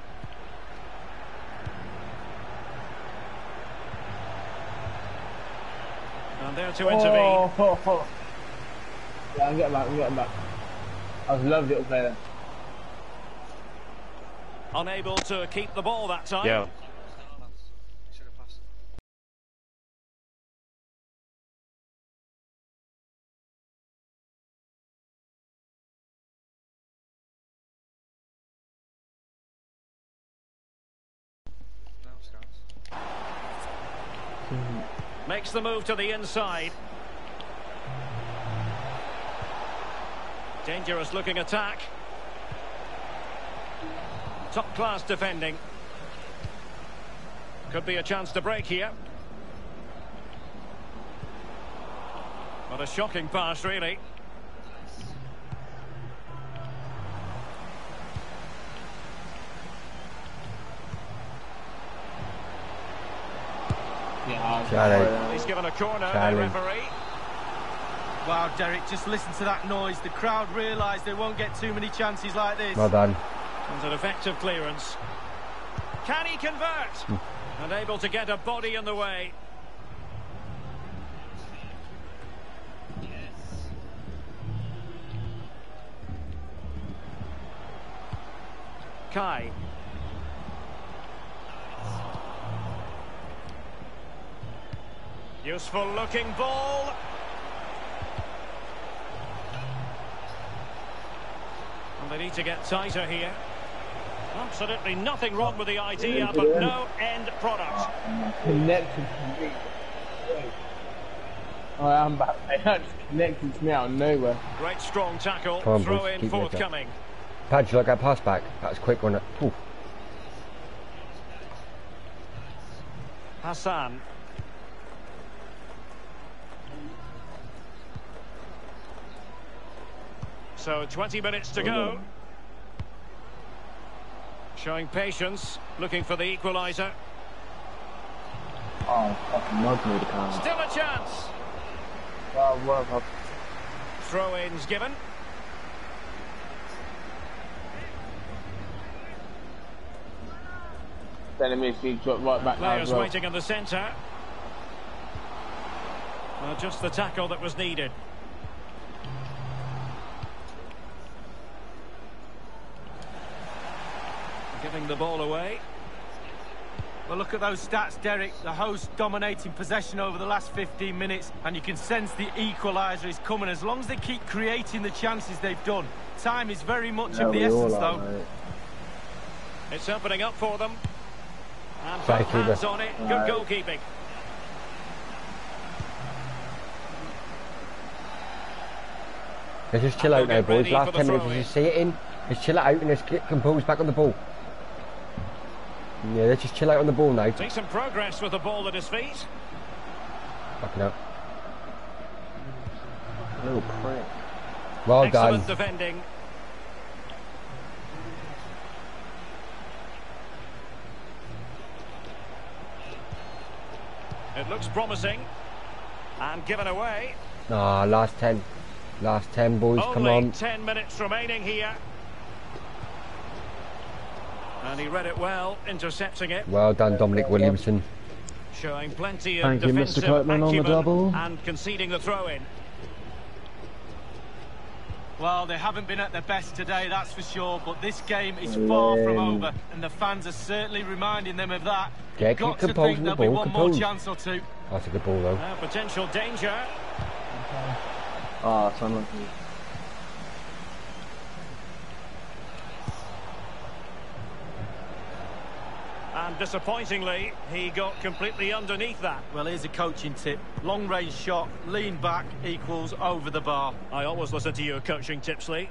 And there to intervene. Oh, oh, oh. Yeah, I'm getting back, I'm getting back. I was lovely little player. Unable to keep the ball that time. Should have passed. Now Scans. Makes the move to the inside. Dangerous looking attack. Top class defending. Could be a chance to break here. What a shocking pass, really. Yeah, Charlie. He's given a corner, the Charlie. referee. Wow, Derek, just listen to that noise. The crowd realise they won't get too many chances like this. Well done. And an effective clearance. Can he convert? And able to get a body in the way. Kai. Useful looking ball. Well, they need to get tighter here. Absolutely nothing wrong with the idea, but no end product. Connected to me. Oh, I'm back. That's connected to me out of nowhere. Great strong tackle. Come on, Throw boys, in keep it forthcoming. Padge, you like that pass back? That was quick, wasn't it? Ooh. Hassan. So twenty minutes to go. Showing patience, looking for the equaliser. Oh, fucking mug me the car. Still a chance. Oh, well, well. Throw-ins given. Telling me if he dropped right back now as Players well. waiting in the centre. Well, just the tackle that was needed. Giving the ball away. Well, look at those stats, Derek. The host dominating possession over the last fifteen minutes, and you can sense the equaliser is coming as long as they keep creating the chances they've done. Time is very much Yeah, of the we all essence, are, though. mate. It's opening up for them. And Thank both you, hands but- on it. Good Right. goalkeeping. Let's just chill And out they'll now, get boys. ready Last for the ten minutes, throw-in. let's just see it in. Let's chill it out and let's get composed back on the ball. Yeah, let's just chill out on the ball now. Decent progress with the ball at his feet. Fucking up. Little prick. Well Excellent done. defending. It looks promising. And given away. Ah, last ten. Last ten, boys. Come Only on. ten minutes remaining here. And he read it well, intercepting it. Well done, Dominic Williamson. Showing plenty of Thank you, Mister defensive Copeman, on the acumen double. and conceding the throw-in. Well, they haven't been at their best today, that's for sure, but this game is far from Lame. over, and the fans are certainly reminding them of that. Yeah, You've keep got to composed think on the there'll be ball, one more composed. chance or two. That's a good ball, though. Uh, potential danger. Ah, it's unlucky. And disappointingly, he got completely underneath that. Well, here's a coaching tip. Long range shot, lean back equals over the bar. I always listen to your coaching tips, Lee.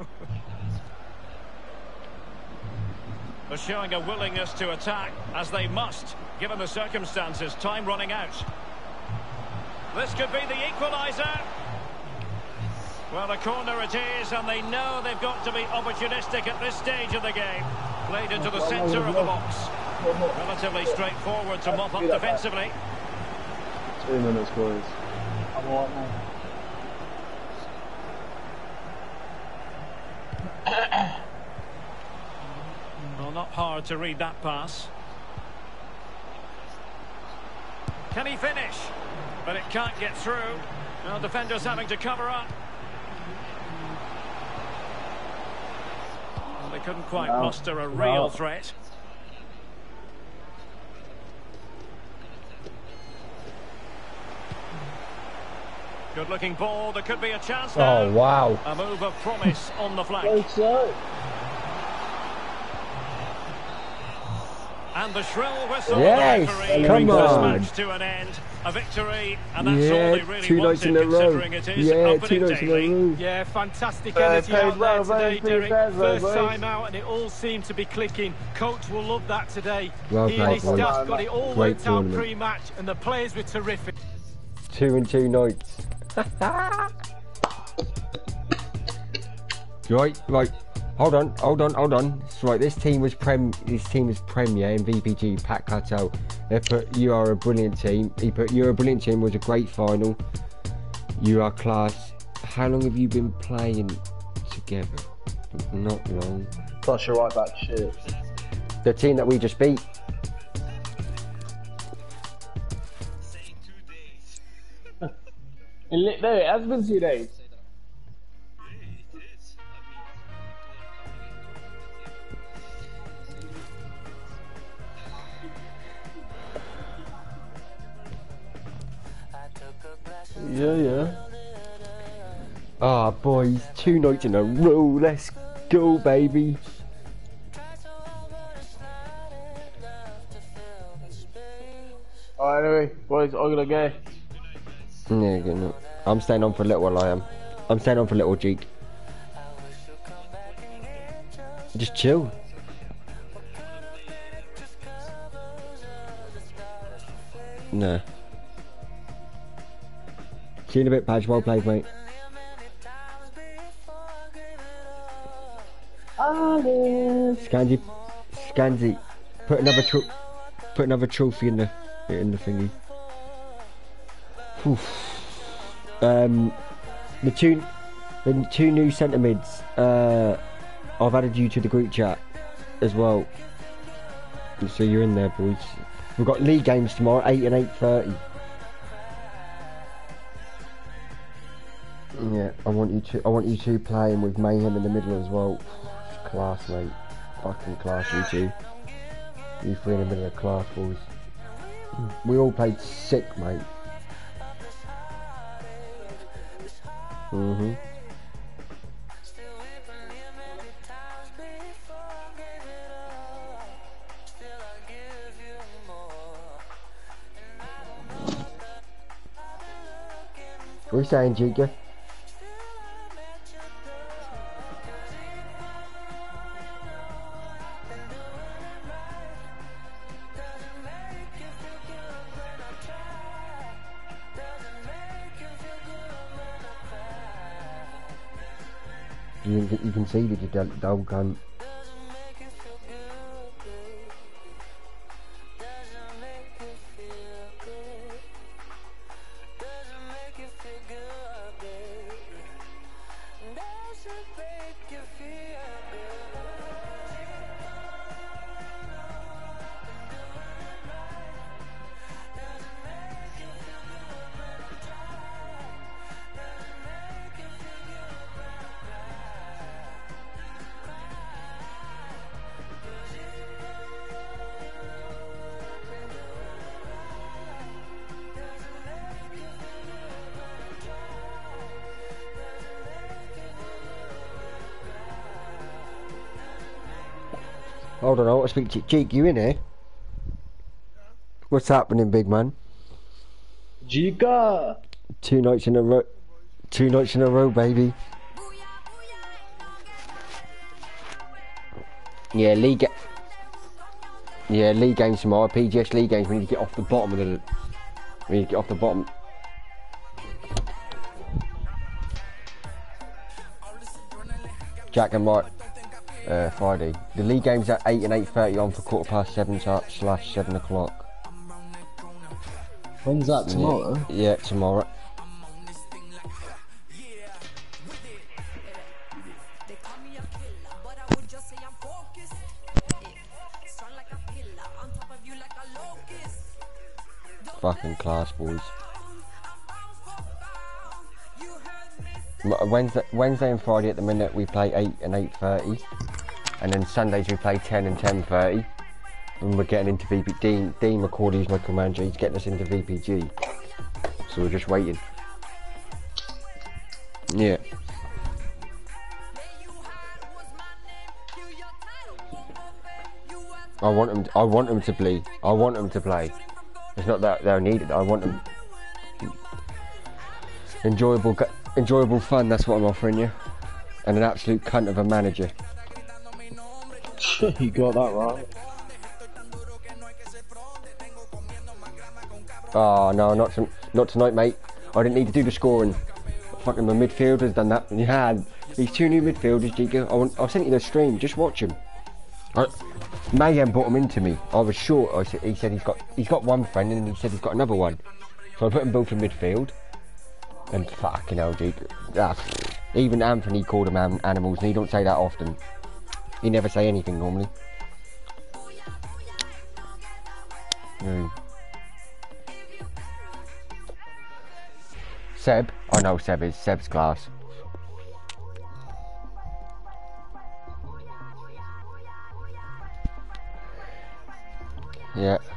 They're showing a willingness to attack, as they must, given the circumstances. Time running out. This could be the equaliser. Well, a corner it is, and they know they've got to be opportunistic at this stage of the game. Played into the centre of the box. Relatively straightforward to mop up defensively. Two minutes, boys. I'm alright now. Well, not hard to read that pass. Can he finish? But it can't get through. Well, defenders having to cover up. Well, they couldn't quite Wow. muster a real Wow. threat. Good looking ball, there could be a chance now. Oh, wow. A move of promise on the flank. Go so. And the shrill whistle Yes, of the referee come brings this on. match to an end. A victory, and that's all Yeah, they really two nights wanted, in a row. considering it is Yeah, opening two nights day in a league. row. Yeah, fantastic Uh, energy played out well, there very today, Derek. fair, First boys. time out, and it all seemed to be clicking. Coach will love that today. Well he and played, his boys. staff got it all Great worked out tournament. pre-match, and the players were terrific. Two and two nights. right, right. Hold on, hold on, hold on. It's right. This team was prem. This team was premier in V P G. Pat Cartel. They put you are a brilliant team. He put you're a brilliant team. Was a great final. You are class. How long have you been playing together? Not long. Plus, you're right back shit. The team that we just beat. In li- no, it has been two days. Yeah, yeah. Ah, boys, two nights in a row. Let's go, baby. Alright, anyway, boys, I'm gonna go. Yeah, good enough. I'm staying on for a little while, I am. I'm staying on for a little, Jeek. Just chill. No. See you in a bit, Padge. Well played, mate. Scandy, Scandy, put another tro put another trophy in the in the thingy. Oof. Um, the two the two new centre mids. Uh, I've added you to the group chat as well, so you're in there, boys. We've got league games tomorrow, eight and eight thirty. Yeah, I want you to. I want you two playing with Mayhem in the middle as well. Class, mate. Fucking class, you two. You three in the middle of class, boys. We all played sick, mate. Mhm. What are you saying, Jigga? You can, you can see that you don't, don't cunt. Hold on, I want to speak to you. Jake, you in here? What's happening, big man? Jika! Two nights in a row. Two nights in a row, baby. Yeah, league. Yeah, league games tomorrow. P G S league games. We need to get off the bottom of the. We need to get off the bottom. Jack and Mark. Uh, Friday. The league game's at eight and eight thirty on for quarter past seven slash seven o'clock. When's that, tomorrow? Yeah, yeah, tomorrow. Fucking class, boys. Wednesday, Wednesday and Friday at the minute we play eight and eight thirty, and then Sundays we play ten and ten thirty. And we're getting into V P G. Dean, Dean McCauley's my commander. He's getting us into V P G, so we're just waiting. Yeah. I want them. I want them to play. I want them to play. It's not that they'll need it. I want them. Enjoyable. Enjoyable fun, that's what I'm offering you. And an absolute cunt of a manager. You got that right. Oh no, not to, not tonight, mate. I didn't need to do the scoring. Fucking my midfielder's done that. You had these two new midfielders, Giga. I, want, I sent you the stream, just watch him. I, Mayhem brought him into me. I was short. I said, he said he's got he's got one friend, and he said he's got another one. So I put them both in midfield. And fucking hell, Jake. Ah, even Anthony called them an animals, and he don't say that often. He never say anything normally. Mm. Seb, I know Seb is. Seb's class. Yeah.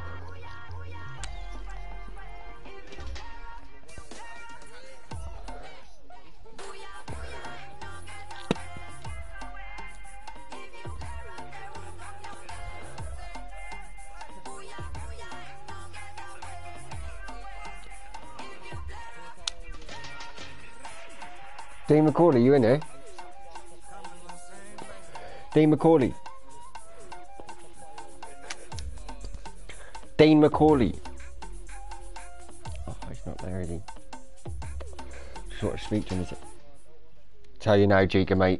Dean McCauley, you in there? Dean McCauley. Dean McCauley. Oh, he's not there, is he? Sort of speak to him, is it? Tell you now, Jika, mate.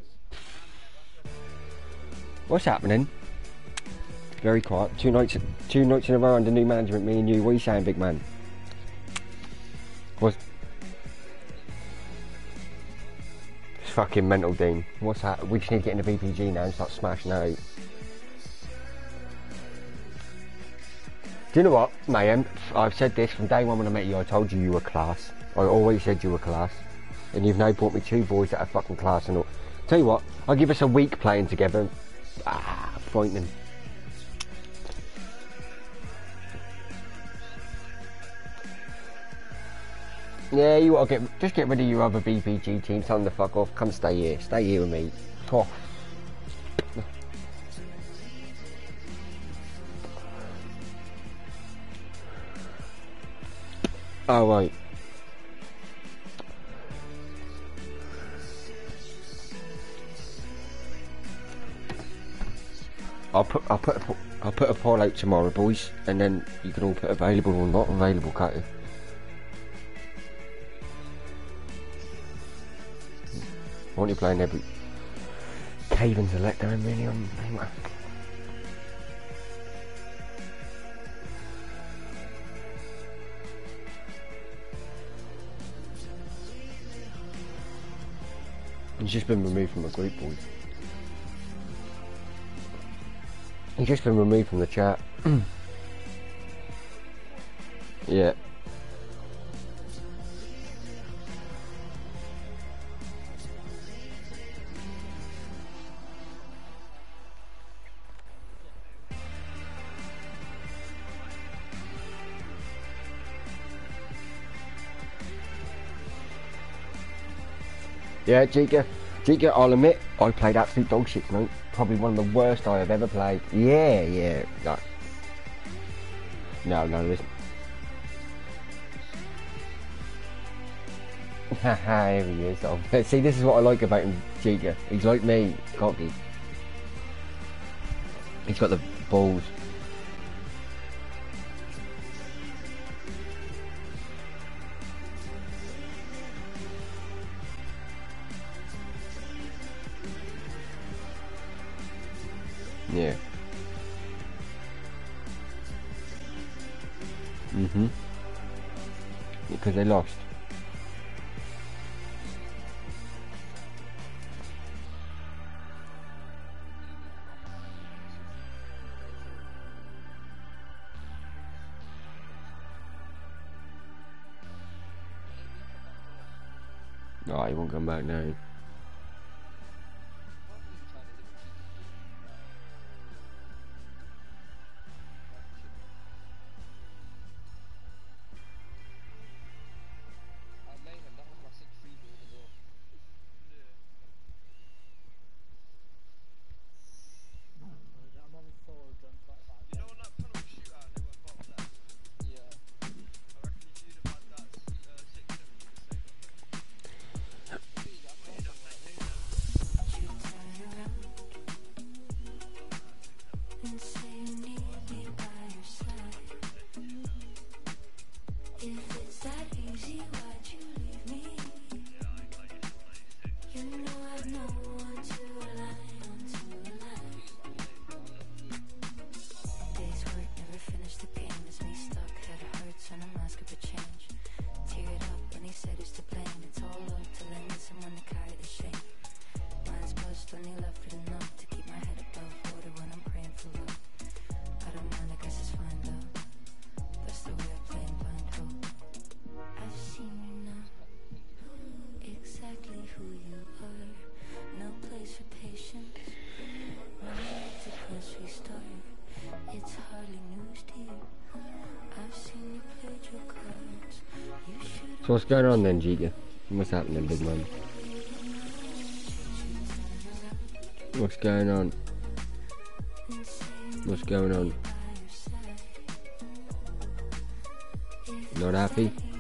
What's happening? Very quiet. Two nights, two nights in a row under new management. Me and you. What are you saying, big man? What's? It's fucking mental, Dean. What's that? We just need to get into B P G now and start smashing that out. Do you know what, Mayhem? I've said this from day one when I met you. I told you you were class. I always said you were class. And you've now brought me two boys that are fucking class and all. Tell you what, I'll give us a week playing together. Ah, frightening. Yeah, you ought to get, just get rid of your other B P G team. Tell them to fuck off. Come stay here. Stay here with me. Cough. Oh, right. I'll put I'll put a, I'll put a poll out tomorrow, boys, and then you can all put available or not available, can't you? Why aren't you playing every... Caven's a letdown, really, on... He's just been removed from the group, boys. He's just been removed from the chat. Yeah. Yeah, Jika, Jika, I'll admit, I played absolute dog shit tonight. Probably one of the worst I have ever played. Yeah, yeah. No, no, no, listen. Haha, here he is. Oh. See, this is what I like about him, Jika. He's like me, cocky. He's got the balls. Yeah. Mm-hmm. Because they lost. Oh, he won't come back now. So what's going on then, Jika? What's happening, big man? What's going on? What's going on? Not happy?